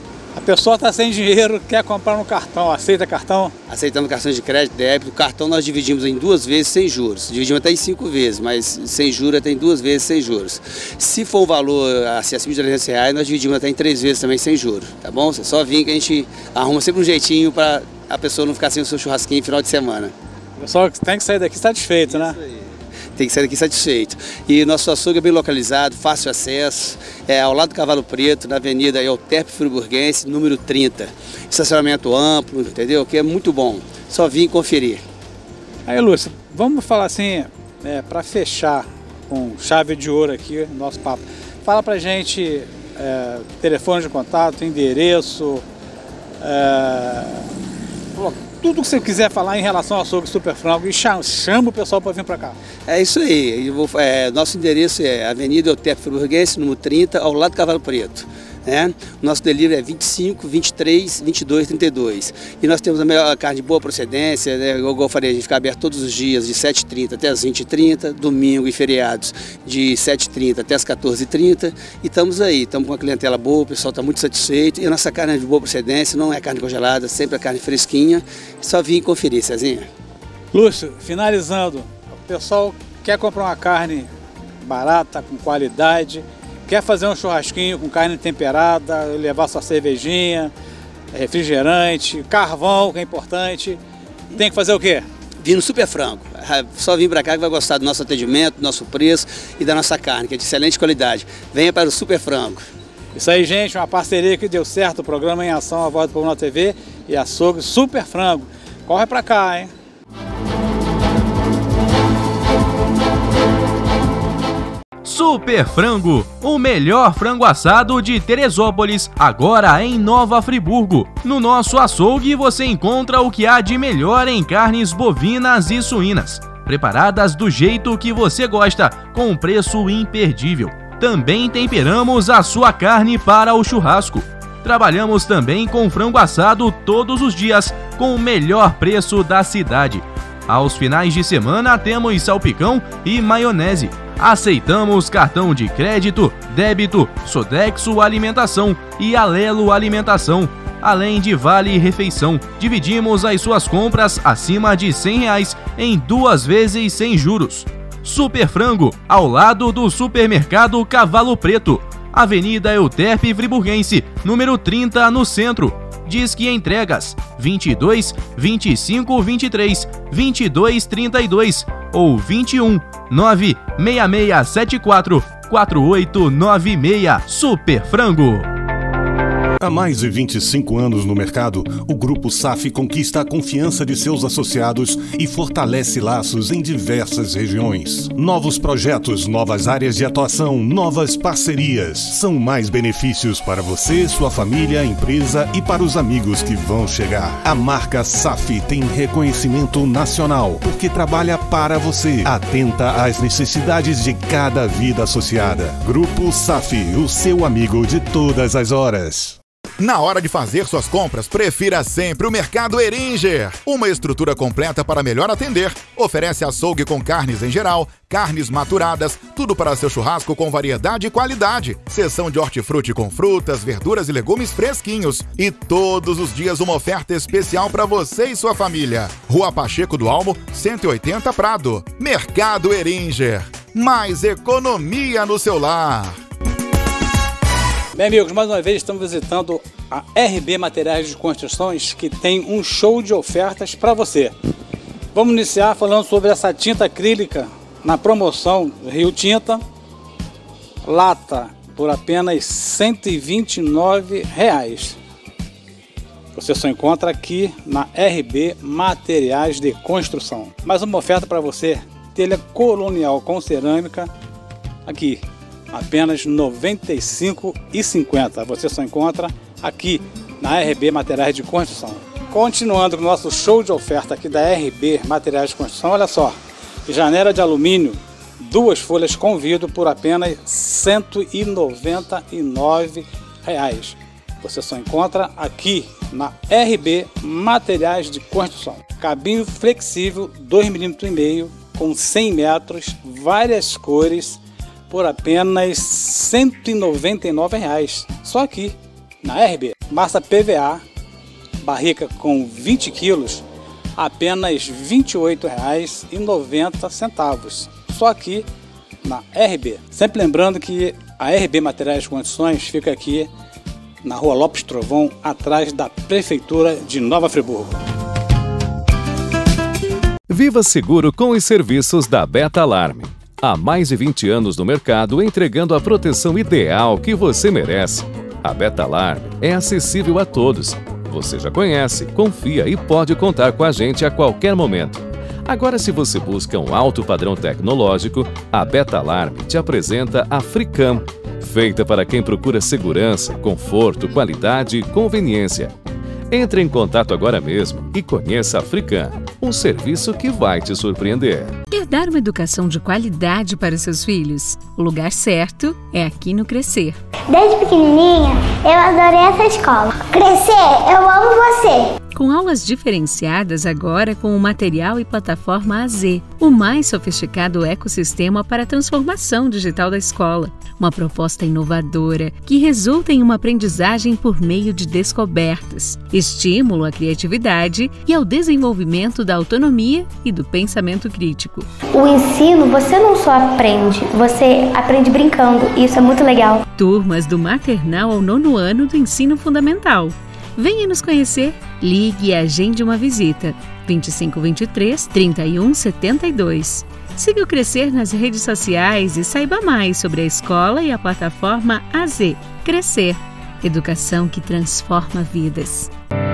Speaker 1: A pessoa está sem dinheiro, quer comprar no cartão, aceita cartão?
Speaker 12: Aceitamos cartões de crédito, débito. O cartão nós dividimos em duas vezes sem juros. Dividimos até em cinco vezes, mas sem juros tem duas vezes sem juros. Se for o valor assim, acima de trezentos reais, nós dividimos até em três vezes também sem juros, tá bom? Você só vir que a gente arruma sempre um jeitinho para a pessoa não ficar sem o seu churrasquinho no final de semana.
Speaker 1: O pessoal tem que sair daqui satisfeito, né?
Speaker 12: Isso aí. Tem que sair daqui satisfeito. E nosso açougue é bem localizado, fácil acesso, é ao lado do Cavalo Preto, na Avenida Euterpe Friburguense, número trinta. Estacionamento amplo, entendeu? Que é muito bom. Só vir conferir.
Speaker 1: Aí, Lúcio, vamos falar assim, é, para fechar com chave de ouro aqui nosso papo. Fala pra gente é, telefone de contato, endereço, é, tudo que você quiser falar em relação ao açougue Super Frango, e chama, chama o pessoal para vir para cá.
Speaker 12: É isso aí. Eu vou, é, nosso endereço é Avenida Euterpe Friburguense, número trinta, ao lado do Cavalo Preto. né? O nosso delivery é vinte e cinco, vinte e três, vinte e dois, trinta e dois. E nós temos a melhor carne de boa procedência, né? Igual eu falei, a gente fica aberto todos os dias de sete e trinta até as vinte e trinta, domingo e feriados de sete e trinta até as quatorze e trinta. E estamos aí, estamos com uma clientela boa, o pessoal está muito satisfeito. E a nossa carne é de boa procedência, não é carne congelada, sempre é carne fresquinha. Só vim conferir, Cezinha.
Speaker 1: Lúcio, finalizando, o pessoal quer comprar uma carne barata, com qualidade, quer fazer um churrasquinho com carne temperada, levar sua cervejinha, refrigerante, carvão, que é importante, tem que fazer o quê?
Speaker 12: Vir no Super Frango. Só vir para cá que vai gostar do nosso atendimento, do nosso preço e da nossa carne, que é de excelente qualidade. Venha para o Super Frango.
Speaker 1: Isso aí, gente, uma parceria que deu certo, o programa Em Ação, A Voz do Povo na T V e açougue Super Frango. Corre para cá, hein?
Speaker 9: Super Frango, o melhor frango assado de Teresópolis, agora em Nova Friburgo. No nosso açougue você encontra o que há de melhor em carnes bovinas e suínas, preparadas do jeito que você gosta, com um preço imperdível. Também temperamos a sua carne para o churrasco. Trabalhamos também com frango assado todos os dias, com o melhor preço da cidade. Aos finais de semana temos salpicão e maionese. Aceitamos cartão de crédito, débito, Sodexo Alimentação e Alelo Alimentação, além de Vale Refeição. Dividimos as suas compras acima de cem reais em duas vezes sem juros. Super Frango, ao lado do Supermercado Cavalo Preto, Avenida Euterpe Friburguense, número trinta, no centro. Disque entregas vinte e dois, vinte e cinco, vinte e três, vinte e dois, trinta e dois ou vinte e um, nove seis seis sete quatro, quatro oito nove seis. Super Frango.
Speaker 6: Há mais de vinte e cinco anos no mercado, o Grupo S A F conquista a confiança de seus associados e fortalece laços em diversas regiões. Novos projetos, novas áreas de atuação, novas parcerias. São mais benefícios para você, sua família, empresa e para os amigos que vão chegar. A marca S A F tem reconhecimento nacional, porque trabalha para você, atenta às necessidades de cada vida associada. Grupo S A F, o seu amigo de todas as horas.
Speaker 7: Na hora de fazer suas compras, prefira sempre o Mercado Eringer. Uma estrutura completa para melhor atender. Oferece açougue com carnes em geral, carnes maturadas, tudo para seu churrasco com variedade e qualidade. Seção de hortifruti com frutas, verduras e legumes fresquinhos. E todos os dias uma oferta especial para você e sua família. Rua Pacheco do Almo, cento e oitenta Prado. Mercado Eringer. Mais economia no seu lar.
Speaker 1: Bem, amigos, mais uma vez estamos visitando a R B Materiais de Construções, que tem um show de ofertas para você. Vamos iniciar falando sobre essa tinta acrílica na promoção Rio Tinta, lata por apenas cento e vinte e nove reais. Você só encontra aqui na R B Materiais de Construção. Mais uma oferta para você, telha colonial com cerâmica, aqui. Apenas noventa e cinco reais e cinquenta centavos. Você só encontra aqui na R B Materiais de Construção. Continuando com o nosso show de oferta aqui da R B Materiais de Construção, olha só, janela de alumínio, duas folhas com vidro por apenas cento e noventa e nove reais. Você só encontra aqui na R B Materiais de Construção. Cabinho flexível dois milímetros e meio com cem metros, várias cores, por apenas cento e noventa e nove reais, só aqui na R B. Massa P V A, barrica com vinte quilos, apenas vinte e oito reais e noventa centavos, só aqui na R B. Sempre lembrando que a R B Materiais de Construções fica aqui na Rua Lopes Trovão, atrás da Prefeitura de Nova Friburgo.
Speaker 8: Viva seguro com os serviços da Beta Alarme. Há mais de vinte anos no mercado, entregando a proteção ideal que você merece. A Beta Alarme é acessível a todos. Você já conhece, confia e pode contar com a gente a qualquer momento. Agora, se você busca um alto padrão tecnológico, a Beta Alarme te apresenta a Fricam, feita para quem procura segurança, conforto, qualidade e conveniência. Entre em contato agora mesmo e conheça a Fricam. Um serviço que vai te surpreender.
Speaker 10: Quer dar uma educação de qualidade para seus filhos? O lugar certo é aqui no Crescer.
Speaker 11: Desde pequenininha, eu adorei essa escola. Crescer, eu amo você!
Speaker 10: Com aulas diferenciadas agora com o material e plataforma A Z, o mais sofisticado ecossistema para a transformação digital da escola. Uma proposta inovadora que resulta em uma aprendizagem por meio de descobertas, estímulo à criatividade e ao desenvolvimento da autonomia e do pensamento crítico.
Speaker 11: O ensino você não só aprende, você aprende brincando, e isso é muito legal.
Speaker 10: Turmas do maternal ao nono ano do ensino fundamental. Venha nos conhecer, ligue e agende uma visita. vinte e cinco, vinte e três, trinta e um, setenta e dois. Siga o Crescer nas redes sociais e saiba mais sobre a escola e a plataforma A Z. Crescer. Educação que transforma vidas.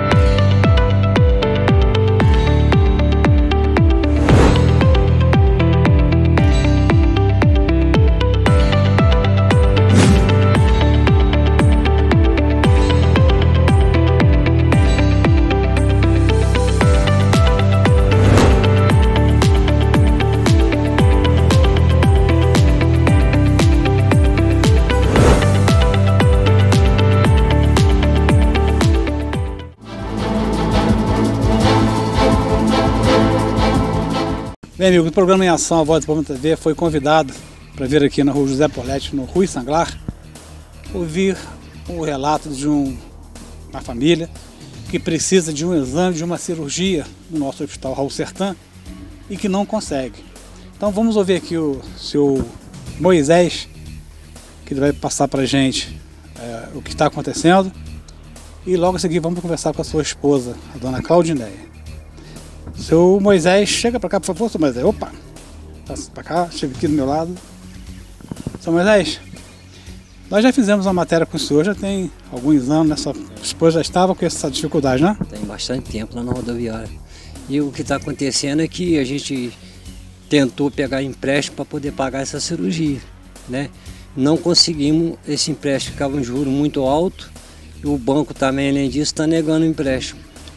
Speaker 1: Bem, amigo, o programa Em Ação, a Voz do Povo na T V, foi convidado para vir aqui na rua José Porlete, no Rui Sanglar, ouvir o relato de um, uma família que precisa de um exame, de uma cirurgia no nosso hospital Raul Sertã e que não consegue. Então vamos ouvir aqui o seu Moisés, que ele vai passar para a gente é, o que está acontecendo, e logo a seguir vamos conversar com a sua esposa, a dona Claudineia. Seu Moisés, chega para cá, por favor, seu Moisés. Opa! Passa para cá, chega aqui do meu lado. Seu Moisés, nós já fizemos uma matéria com o senhor, já tem alguns anos, né? Sua esposa já estava com essa dificuldade, né?
Speaker 13: Tem bastante tempo lá na rodoviária. E o que está acontecendo é que a gente tentou pegar empréstimo para poder pagar essa cirurgia, né? Não conseguimos, esse empréstimo ficava um juro muito alto, e o banco também, além disso, está negando o empréstimo.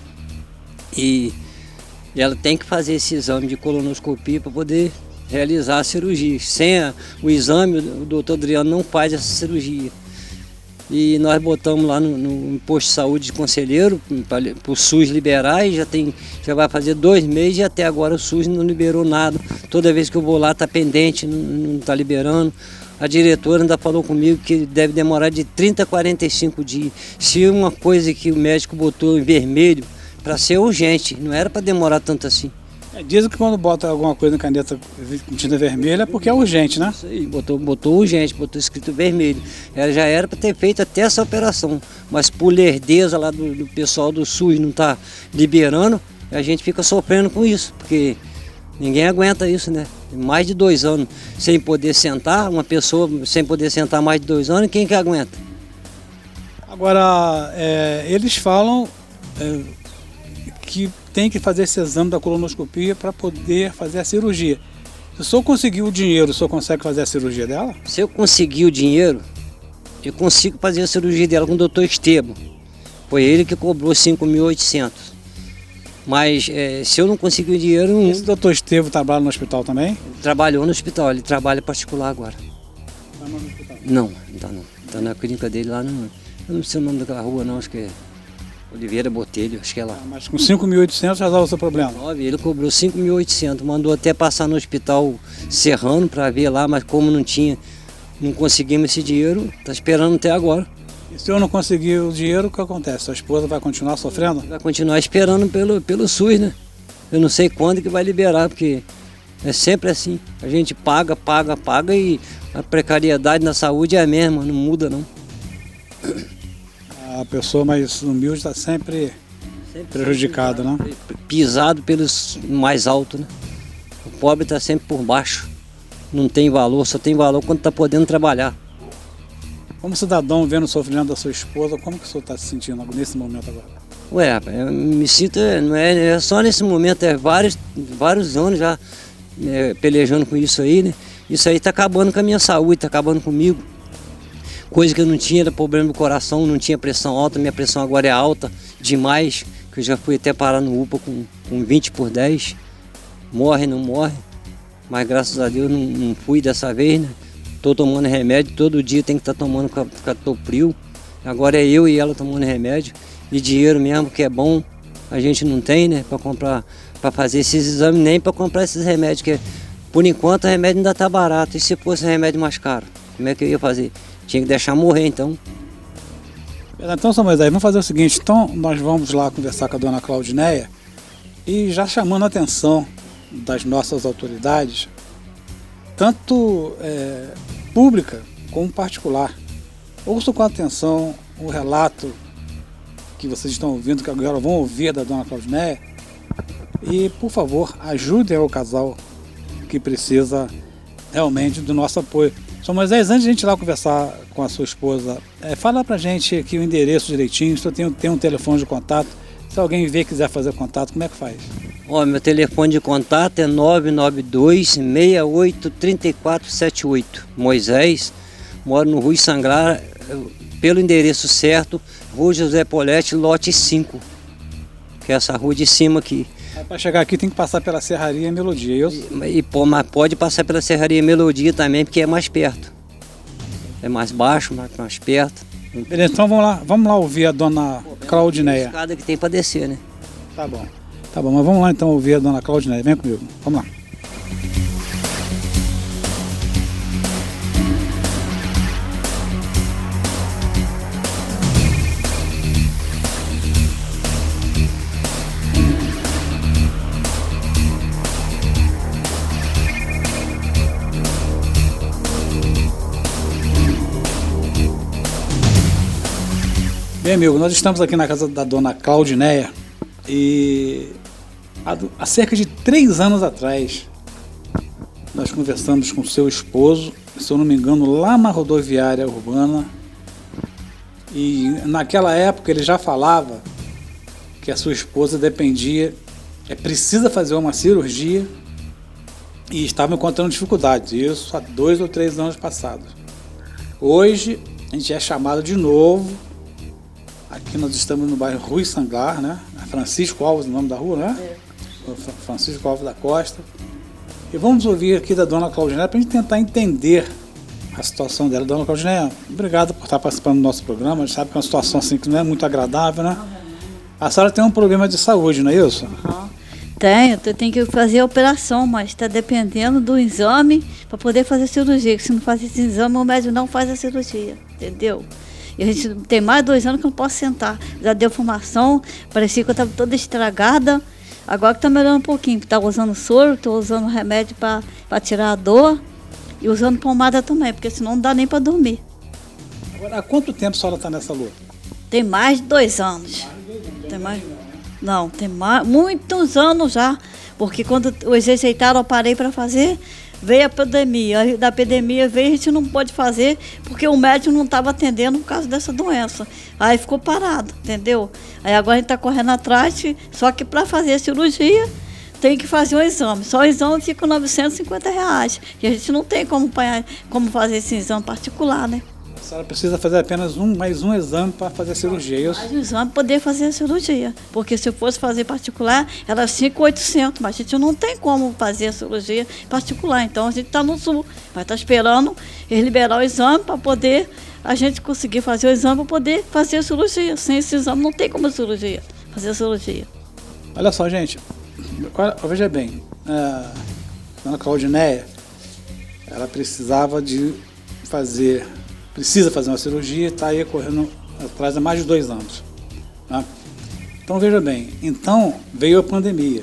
Speaker 13: E E ela tem que fazer esse exame de colonoscopia para poder realizar a cirurgia. Sem a, o exame, o doutor Adriano não faz essa cirurgia. E nós botamos lá no, no posto de saúde de Conselheiro, para o SUS liberar, e já, tem, já vai fazer dois meses e até agora o SUS não liberou nada. Toda vez que eu vou lá está pendente, não está liberando. A diretora ainda falou comigo que deve demorar de trinta a quarenta e cinco dias. Se uma coisa que o médico botou em vermelho, para ser urgente, não era para demorar tanto assim.
Speaker 1: É, dizem que quando bota alguma coisa na caneta com tinta vermelha é porque é urgente, né?
Speaker 13: Isso aí, botou, botou urgente, botou escrito vermelho. Ela já era para ter feito até essa operação, mas por lerdeza lá do, do pessoal do SUS não tá liberando, a gente fica sofrendo com isso, porque ninguém aguenta isso, né? Mais de dois anos sem poder sentar, uma pessoa sem poder sentar mais de dois anos, quem que aguenta?
Speaker 1: Agora, é, eles falam é, que tem que fazer esse exame da colonoscopia para poder fazer a cirurgia. Se o senhor conseguir o dinheiro, o senhor consegue fazer a cirurgia dela?
Speaker 13: Se eu conseguir o dinheiro, eu consigo fazer a cirurgia dela com o doutor Esteban. Foi ele que cobrou cinco mil e oitocentos. Mas é, se eu não conseguir o dinheiro... Não...
Speaker 1: Esse doutor Esteban trabalha no hospital também?
Speaker 13: Ele trabalhou no hospital, ele trabalha particular agora.
Speaker 1: Tá no hospital?
Speaker 13: Não, não tá não. Tá na clínica dele lá no... Eu não sei o nome daquela rua não, acho que é Oliveira Botelho, acho que é lá.
Speaker 1: Ah, mas com cinco mil e oitocentos resolve o seu problema?
Speaker 13: Ele cobrou cinco mil e oitocentos, mandou até passar no hospital Serrano para ver lá, mas como não tinha, não conseguimos esse dinheiro, tá esperando até agora.
Speaker 1: E se eu não conseguir o dinheiro, o que acontece? Sua esposa vai continuar sofrendo?
Speaker 13: Vai continuar esperando pelo, pelo SUS, né? Eu não sei quando que vai liberar, porque é sempre assim. A gente paga, paga, paga e a precariedade na saúde é a mesma, não muda não.
Speaker 1: A pessoa mais humilde está sempre, sempre prejudicada, né?
Speaker 13: Pisado pelos mais altos, né? O pobre está sempre por baixo. Não tem valor, só tem valor quando está podendo trabalhar.
Speaker 1: Como cidadão, vendo o sofrimento da sua esposa, como que o senhor está se sentindo nesse momento agora?
Speaker 13: Ué, eu me sinto, não é, é só nesse momento, é vários, vários anos já é, pelejando com isso aí, né? Isso aí está acabando com a minha saúde, está acabando comigo. Coisa que eu não tinha, era problema do coração, não tinha pressão alta, minha pressão agora é alta demais. que eu já fui até parar no U P A com, com vinte por dez, morre, não morre, mas graças a Deus não, não fui dessa vez, né? Tô tomando remédio, todo dia tem que estar tá tomando captopril, agora é eu e ela tomando remédio, e dinheiro mesmo que é bom, a gente não tem, né, para comprar, para fazer esses exames, nem para comprar esses remédios, que por enquanto o remédio ainda tá barato, e se fosse um remédio mais caro, como é que eu ia fazer? Tinha que deixar morrer então.
Speaker 1: Então, São Moisés, vamos fazer o seguinte, então nós vamos lá conversar com a dona Claudinéia e já chamando a atenção das nossas autoridades, tanto é, pública como particular. Ouçam com atenção o relato que vocês estão ouvindo, que agora vão ouvir da dona Claudinéia, e, por favor, ajudem o casal que precisa realmente do nosso apoio. São Moisés, antes de a gente ir lá conversar com a sua esposa, é, fala pra gente aqui o endereço direitinho, se eu tenho, tenho um telefone de contato, se alguém ver e quiser fazer contato, como é que faz?
Speaker 13: Ó, meu telefone de contato é nove nove dois, seis oito, três quatro sete oito. Moisés, moro no Rui Sanglar, pelo endereço certo, Rua José Polete, lote cinco, que é essa rua de cima aqui.
Speaker 1: Para chegar aqui tem que passar pela Serraria Melodia, é isso?
Speaker 13: E, e, mas pode passar pela Serraria Melodia também, porque é mais perto. É mais baixo, mais, mais perto.
Speaker 1: Beleza, então vamos lá, vamos lá ouvir a dona Claudinéia.
Speaker 13: É a escada que tem para descer, né?
Speaker 1: Tá bom. Tá bom, mas vamos lá então ouvir a dona Claudinéia. Vem comigo, vamos lá. Bem, amigo, nós estamos aqui na casa da dona Claudinéia e há, há cerca de três anos atrás nós conversamos com seu esposo, se eu não me engano, lá na rodoviária urbana, e naquela época ele já falava que a sua esposa dependia, é precisa fazer uma cirurgia e estava encontrando dificuldades, isso há dois ou três anos passados. Hoje a gente é chamado de novo. Aqui nós estamos no bairro Rui Sanglar, né? Francisco Alves, o nome da rua, né? É. Francisco Alves da Costa. E vamos ouvir aqui da dona Claudinéia para a gente tentar entender a situação dela. Dona Claudinéia, obrigado por estar participando do nosso programa. A gente sabe que é uma situação assim que não é muito agradável, né? A senhora tem um problema de saúde, não é isso?
Speaker 14: Uhum. Tenho, eu tenho que fazer a operação, mas está dependendo do exame para poder fazer a cirurgia. Se não faz esse exame, o médico não faz a cirurgia, entendeu? E a gente tem mais de dois anos que eu não posso sentar. Já deu formação, parecia que eu estava toda estragada. Agora que está melhorando um pouquinho, porque está usando soro, estou usando remédio para tirar a dor e usando pomada também, porque senão não dá nem para dormir.
Speaker 1: Agora, há quanto tempo a senhora está nessa luta?
Speaker 14: Tem mais de dois anos. Tem mais? Não, tem mais, muitos anos já, porque quando os rejeitaram, eu parei para fazer. Veio a pandemia, da pandemia veio, a gente não pode fazer porque o médico não estava atendendo por causa dessa doença. Aí ficou parado, entendeu? Aí agora a gente está correndo atrás, só que para fazer a cirurgia tem que fazer um exame. Só o exame fica novecentos e cinquenta reais. E a gente não tem como, como fazer esse exame particular, né?
Speaker 1: A senhora precisa fazer apenas um, mais um exame para fazer a cirurgia, é isso?
Speaker 14: Mais um exame para poder fazer a cirurgia. Porque se eu fosse fazer particular, era cinco mil e oitocentos, mas a gente não tem como fazer a cirurgia particular. Então a gente está no sul, vai estar esperando eles liberar o exame para poder a gente conseguir fazer o exame para poder fazer a cirurgia. Sem esse exame não tem como a cirurgia, fazer a cirurgia.
Speaker 1: Olha só, gente, veja bem, a dona Claudinéia, ela precisava de fazer... precisa fazer uma cirurgia e está aí correndo atrás há mais de dois anos. Tá? Então, veja bem, então veio a pandemia.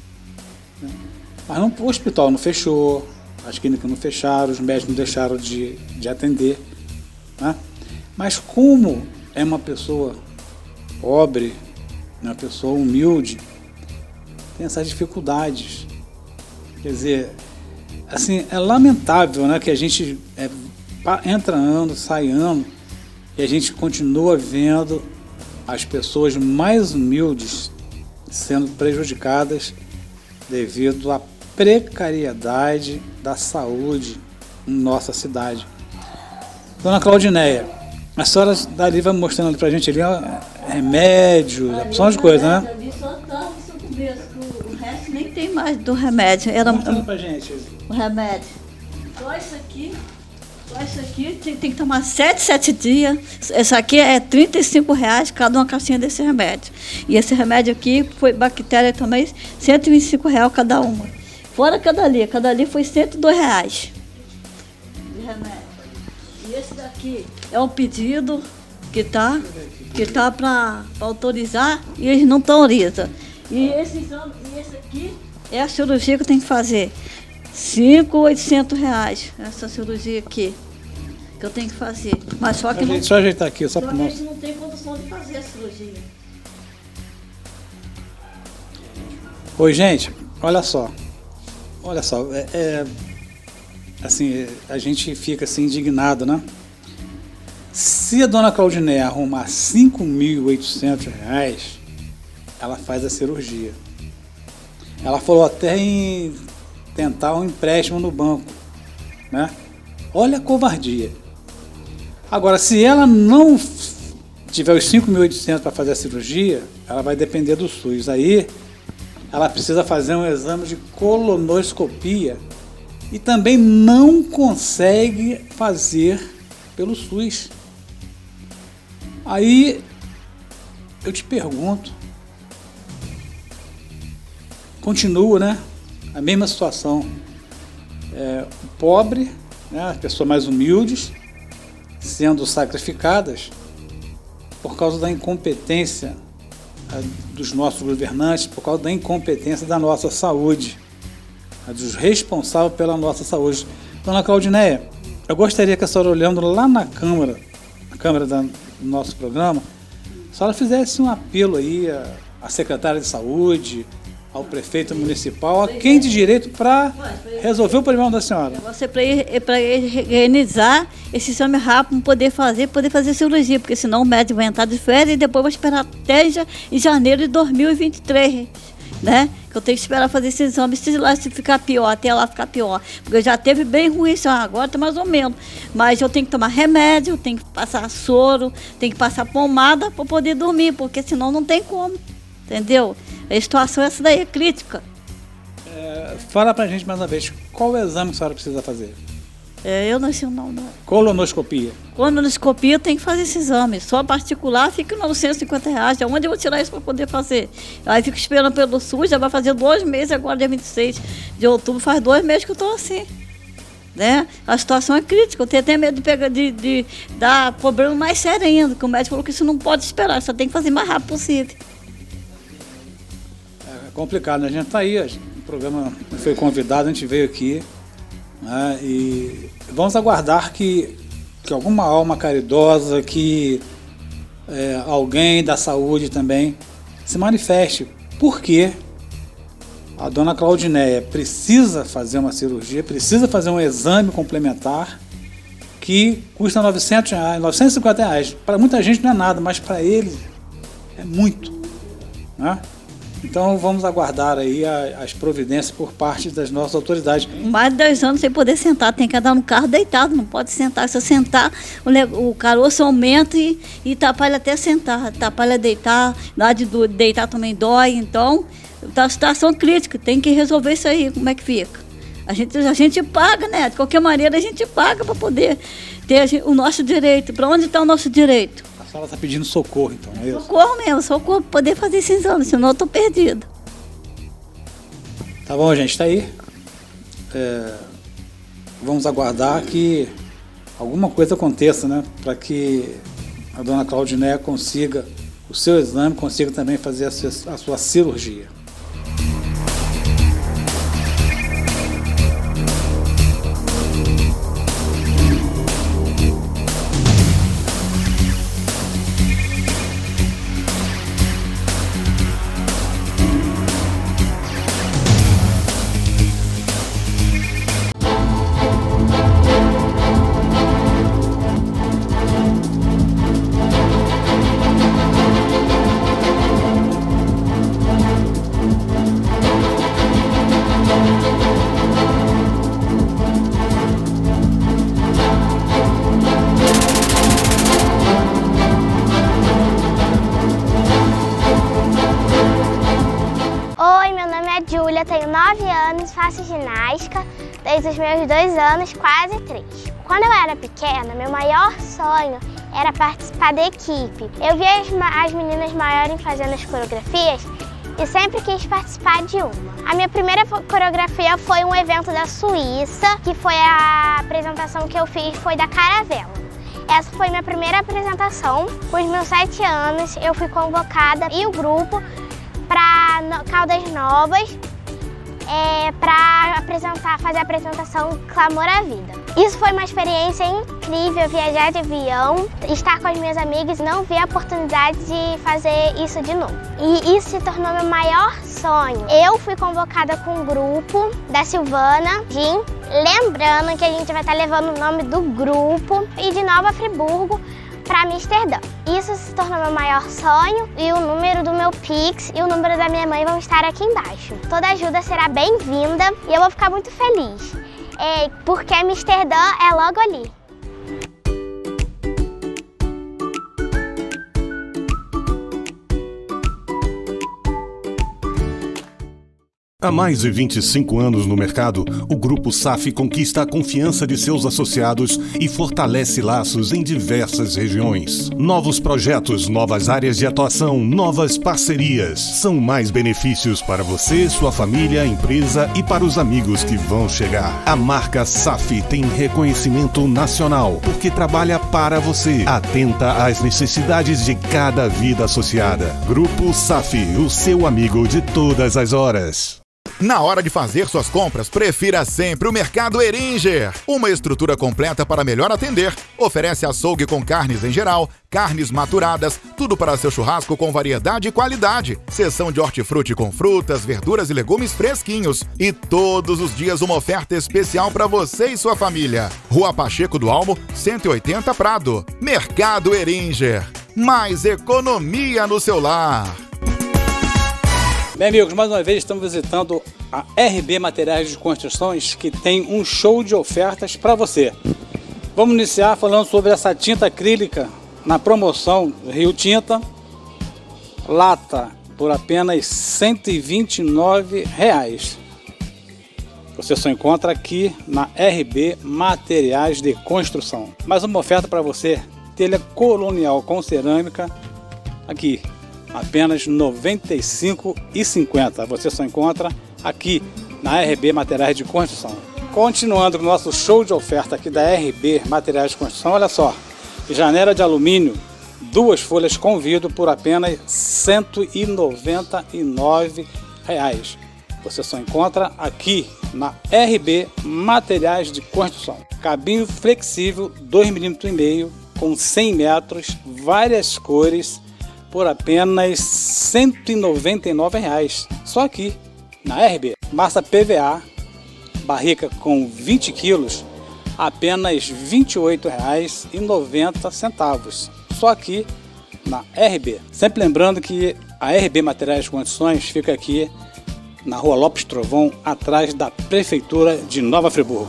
Speaker 1: Né? Mas não, o hospital não fechou, as clínicas não fecharam, os médicos não deixaram de, de atender. Tá? Mas como é uma pessoa pobre, uma pessoa humilde, tem essas dificuldades. Quer dizer, assim, é lamentável, né, que a gente... É, entra ano, sai ano, e a gente continua vendo as pessoas mais humildes sendo prejudicadas devido à precariedade da saúde em nossa cidade. Dona Claudinéia, a senhora dali vai mostrando para a gente ali ó, remédios, opções de coisas, né?
Speaker 14: pouquinho mais do remédio. Era
Speaker 1: Mostra pra gente.
Speaker 14: O remédio. Só isso aqui, só isso aqui tem, tem que tomar sete, sete dias. Essa aqui é trinta e cinco reais cada uma caixinha desse remédio. E esse remédio aqui foi bactéria também, cento e vinte e cinco reais cada uma. Fora cada ali, cada ali foi cento e dois reais de remédio. E esse daqui é um pedido que tá, que tá para autorizar e eles não autorizam. E esse, e esse aqui é a cirurgia que eu tenho que fazer. cinco mil e oitocentos reais essa cirurgia aqui que eu tenho que fazer. Mas só que não,
Speaker 1: só ajeitar aqui, só,
Speaker 14: só
Speaker 1: para
Speaker 14: que a
Speaker 1: nós.
Speaker 14: gente não tem condição de fazer a cirurgia.
Speaker 1: Oi, gente, olha só. Olha só, é, é, assim, a gente fica assim indignado, né? Se a dona Claudinéia arrumar cinco mil e oitocentos reais, ela faz a cirurgia. Ela falou até em tentar um empréstimo no banco, né? Olha a covardia. Agora, se ela não tiver os cinco mil e oitocentos para fazer a cirurgia, ela vai depender do SUS. Aí ela precisa fazer um exame de colonoscopia e também não consegue fazer pelo SUS. Aí eu te pergunto, continua, né? A mesma situação. É, o pobre, né, as pessoas mais humildes, sendo sacrificadas por causa da incompetência dos nossos governantes, por causa da incompetência da nossa saúde, dos responsáveis pela nossa saúde. Dona Claudinéia, eu gostaria que a senhora, olhando lá na câmera, na câmera da, do nosso programa, a senhora fizesse um apelo aí à, à secretária de saúde, ao prefeito municipal, a quem de direito para resolver o problema da senhora.
Speaker 14: Você para organizar esse exame rápido, poder fazer, poder fazer cirurgia, porque senão o médico vai entrar de férias e depois vai esperar até em janeiro de dois mil e vinte e três, né? Que eu tenho que esperar fazer esse exame, se lá se ficar pior, até lá ficar pior. Porque já teve bem ruim isso, agora está mais ou menos. Mas eu tenho que tomar remédio, tenho que passar soro, tenho que passar pomada para poder dormir, porque senão não tem como, entendeu? A situação essa daí é crítica.
Speaker 1: É, fala pra gente mais uma vez, qual o exame que a senhora precisa fazer?
Speaker 14: É, eu não sei o nome. Não.
Speaker 1: Colonoscopia.
Speaker 14: Colonoscopia tem que fazer esse exame. Só particular fica novecentos e cinquenta reais. De onde eu vou tirar isso para poder fazer? Aí fico esperando pelo SUS, já vai fazer dois meses agora, dia vinte e seis de outubro, faz dois meses que eu estou assim. Né? A situação é crítica, eu tenho até medo de, pegar, de, de dar problema mais sério ainda, que o médico falou que isso não pode esperar, só tem que fazer o mais rápido possível.
Speaker 1: Complicado, né? A gente está aí, o programa foi convidado, a gente veio aqui, né? E vamos aguardar que, que alguma alma caridosa, que é, alguém da saúde também se manifeste. Por quê? A dona Claudinéia precisa fazer uma cirurgia, precisa fazer um exame complementar que custa novecentos reais, novecentos e cinquenta reais. Para muita gente não é nada, mas para ele é muito, né? Então vamos aguardar aí a, as providências por parte das nossas autoridades.
Speaker 14: Mais de dois anos sem poder sentar, tem que andar no carro deitado, não pode sentar. Se eu sentar, o, o caroço aumenta e, e atrapalha até sentar, atrapalha deitar, na hora de deitar também dói. Então, tá uma situação crítica, tem que resolver isso aí, como é que fica. A gente, a gente paga, né? De qualquer maneira a gente paga para poder ter o nosso direito. Para onde está o nosso direito?
Speaker 1: A senhora está pedindo socorro, então, é isso?
Speaker 14: Socorro mesmo, socorro para poder fazer esse exame, senão eu estou perdida.
Speaker 1: Tá bom, gente, está aí. É, vamos aguardar que alguma coisa aconteça, né? Para que a dona Claudinéia consiga o seu exame, consiga também fazer a sua, a sua cirurgia.
Speaker 5: ginástica desde os meus dois anos, quase três. Quando eu era pequena, meu maior sonho era participar da equipe. Eu via as, as meninas maiores fazendo as coreografias e sempre quis participar de uma. A minha primeira coreografia foi um evento da Suíça, que foi a apresentação que eu fiz, foi da Caravela. Essa foi minha primeira apresentação. Com os meus sete anos, eu fui convocada e o grupo para Caldas Novas é, para apresentar, fazer a apresentação Clamor à Vida. Isso foi uma experiência incrível, viajar de avião, estar com as minhas amigas e não ver a oportunidade de fazer isso de novo. E isso se tornou meu maior sonho. Eu fui convocada com um grupo da Silvana, Jim, lembrando que a gente vai estar levando o nome do grupo e de Nova Friburgo para Amsterdã. Isso se tornou meu maior sonho e o número do meu Pix e o número da minha mãe vão estar aqui embaixo. Toda ajuda será bem-vinda e eu vou ficar muito feliz, é, porque Amsterdã é logo ali.
Speaker 6: Há mais de vinte e cinco anos no mercado, o Grupo S A F conquista a confiança de seus associados e fortalece laços em diversas regiões. Novos projetos, novas áreas de atuação, novas parcerias. São mais benefícios para você, sua família, empresa e para os amigos que vão chegar. A marca S A F tem reconhecimento nacional, porque trabalha para você. Atenta às necessidades de cada vida associada. Grupo S A F, o seu amigo de todas as horas.
Speaker 7: Na hora de fazer suas compras, prefira sempre o Mercado Eringer. Uma estrutura completa para melhor atender. Oferece açougue com carnes em geral, carnes maturadas, tudo para seu churrasco com variedade e qualidade. Seção de hortifruti com frutas, verduras e legumes fresquinhos. E todos os dias uma oferta especial para você e sua família. Rua Pacheco do Almo, cento e oitenta Prado. Mercado Eringer. Mais economia no seu lar.
Speaker 1: Bem, amigos, mais uma vez estamos visitando a R B Materiais de Construções, que tem um show de ofertas para você. Vamos iniciar falando sobre essa tinta acrílica na promoção Rio Tinta, lata por apenas cento e vinte e nove reais. Você só encontra aqui na R B Materiais de Construção. Mais uma oferta para você, telha colonial com cerâmica, aqui. Apenas noventa e cinco reais e cinquenta centavos. Você só encontra aqui na R B Materiais de Construção. Continuando com o nosso show de oferta aqui da R B Materiais de Construção, olha só, janela de alumínio, duas folhas com vidro por apenas cento e noventa e nove reais. Você só encontra aqui na R B Materiais de Construção. Cabinho flexível dois milímetros e meio com cem metros, várias cores, por apenas cento e noventa e nove reais, só aqui na R B. Massa P V A, barrica com vinte quilos, apenas vinte e oito reais e noventa centavos, só aqui na R B. Sempre lembrando que a R B Materiais de Construções fica aqui na Rua Lopes Trovão, atrás da Prefeitura de Nova Friburgo.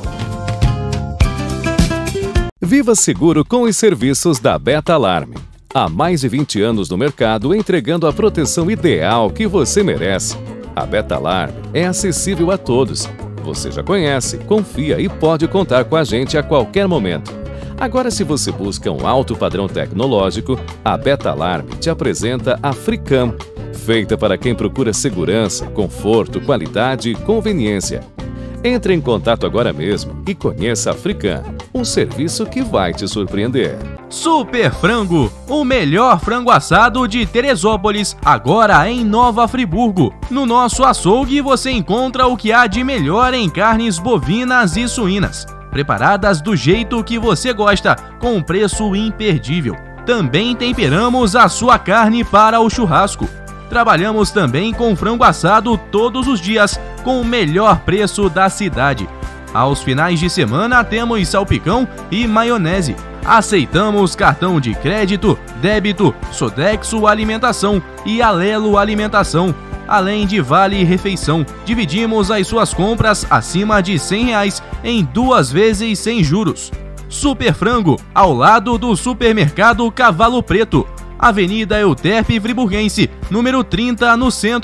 Speaker 8: Viva seguro com os serviços da Beta Alarme. Há mais de vinte anos no mercado, entregando a proteção ideal que você merece. A Beta Alarme é acessível a todos. Você já conhece, confia e pode contar com a gente a qualquer momento. Agora, se você busca um alto padrão tecnológico, a Beta Alarme te apresenta a Fricam, feita para quem procura segurança, conforto, qualidade e conveniência. Entre em contato agora mesmo e conheça a Fricam, um serviço que vai te surpreender.
Speaker 9: Super Frango, o melhor frango assado de Teresópolis, agora em Nova Friburgo. No nosso açougue você encontra o que há de melhor em carnes bovinas e suínas, preparadas do jeito que você gosta, com um preço imperdível. Também temperamos a sua carne para o churrasco. Trabalhamos também com frango assado todos os dias, com o melhor preço da cidade. Aos finais de semana temos salpicão e maionese. Aceitamos cartão de crédito, débito, Sodexo Alimentação e Alelo Alimentação, além de Vale Refeição. Dividimos as suas compras acima de cem reais em duas vezes sem juros. Super Frango, ao lado do Supermercado Cavalo Preto, Avenida Euterpe Friburguense, número trinta, no centro.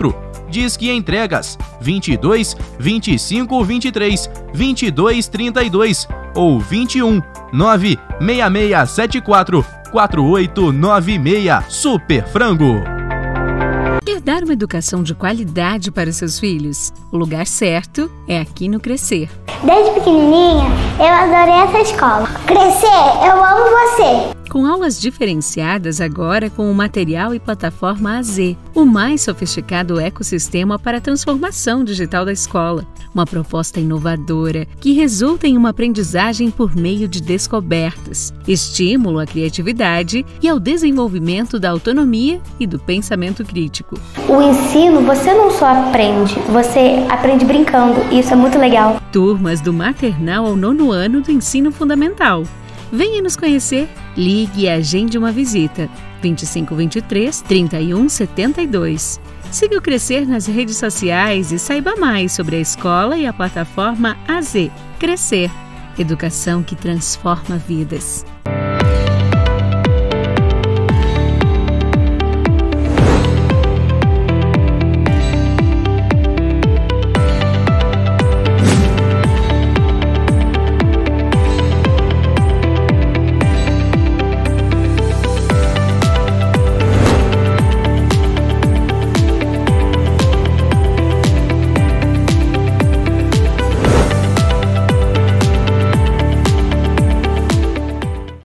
Speaker 9: Disque Entregas vinte e dois, vinte e cinco, vinte e três, vinte e dois, trinta e dois ou vinte e um, nove seis seis sete quatro, quatro oito nove seis. Super Frango.
Speaker 10: Quer dar uma educação de qualidade para seus filhos? O lugar certo é aqui no Crescer.
Speaker 5: Desde pequenininha, eu adorei essa escola. Crescer, eu amo você!
Speaker 10: Com aulas diferenciadas agora com o material e plataforma A Z, o mais sofisticado ecossistema para a transformação digital da escola. Uma proposta inovadora que resulta em uma aprendizagem por meio de descobertas, estímulo à criatividade e ao desenvolvimento da autonomia e do pensamento crítico.
Speaker 11: O ensino você não só aprende, você aprende brincando, e isso é muito legal.
Speaker 10: Turmas do maternal ao nono ano do ensino fundamental. Venha nos conhecer, ligue e agende uma visita. vinte e cinco, vinte e três, trinta e um, setenta e dois. Siga o Crescer nas redes sociais e saiba mais sobre a escola e a plataforma A Z. Crescer. Educação que transforma vidas.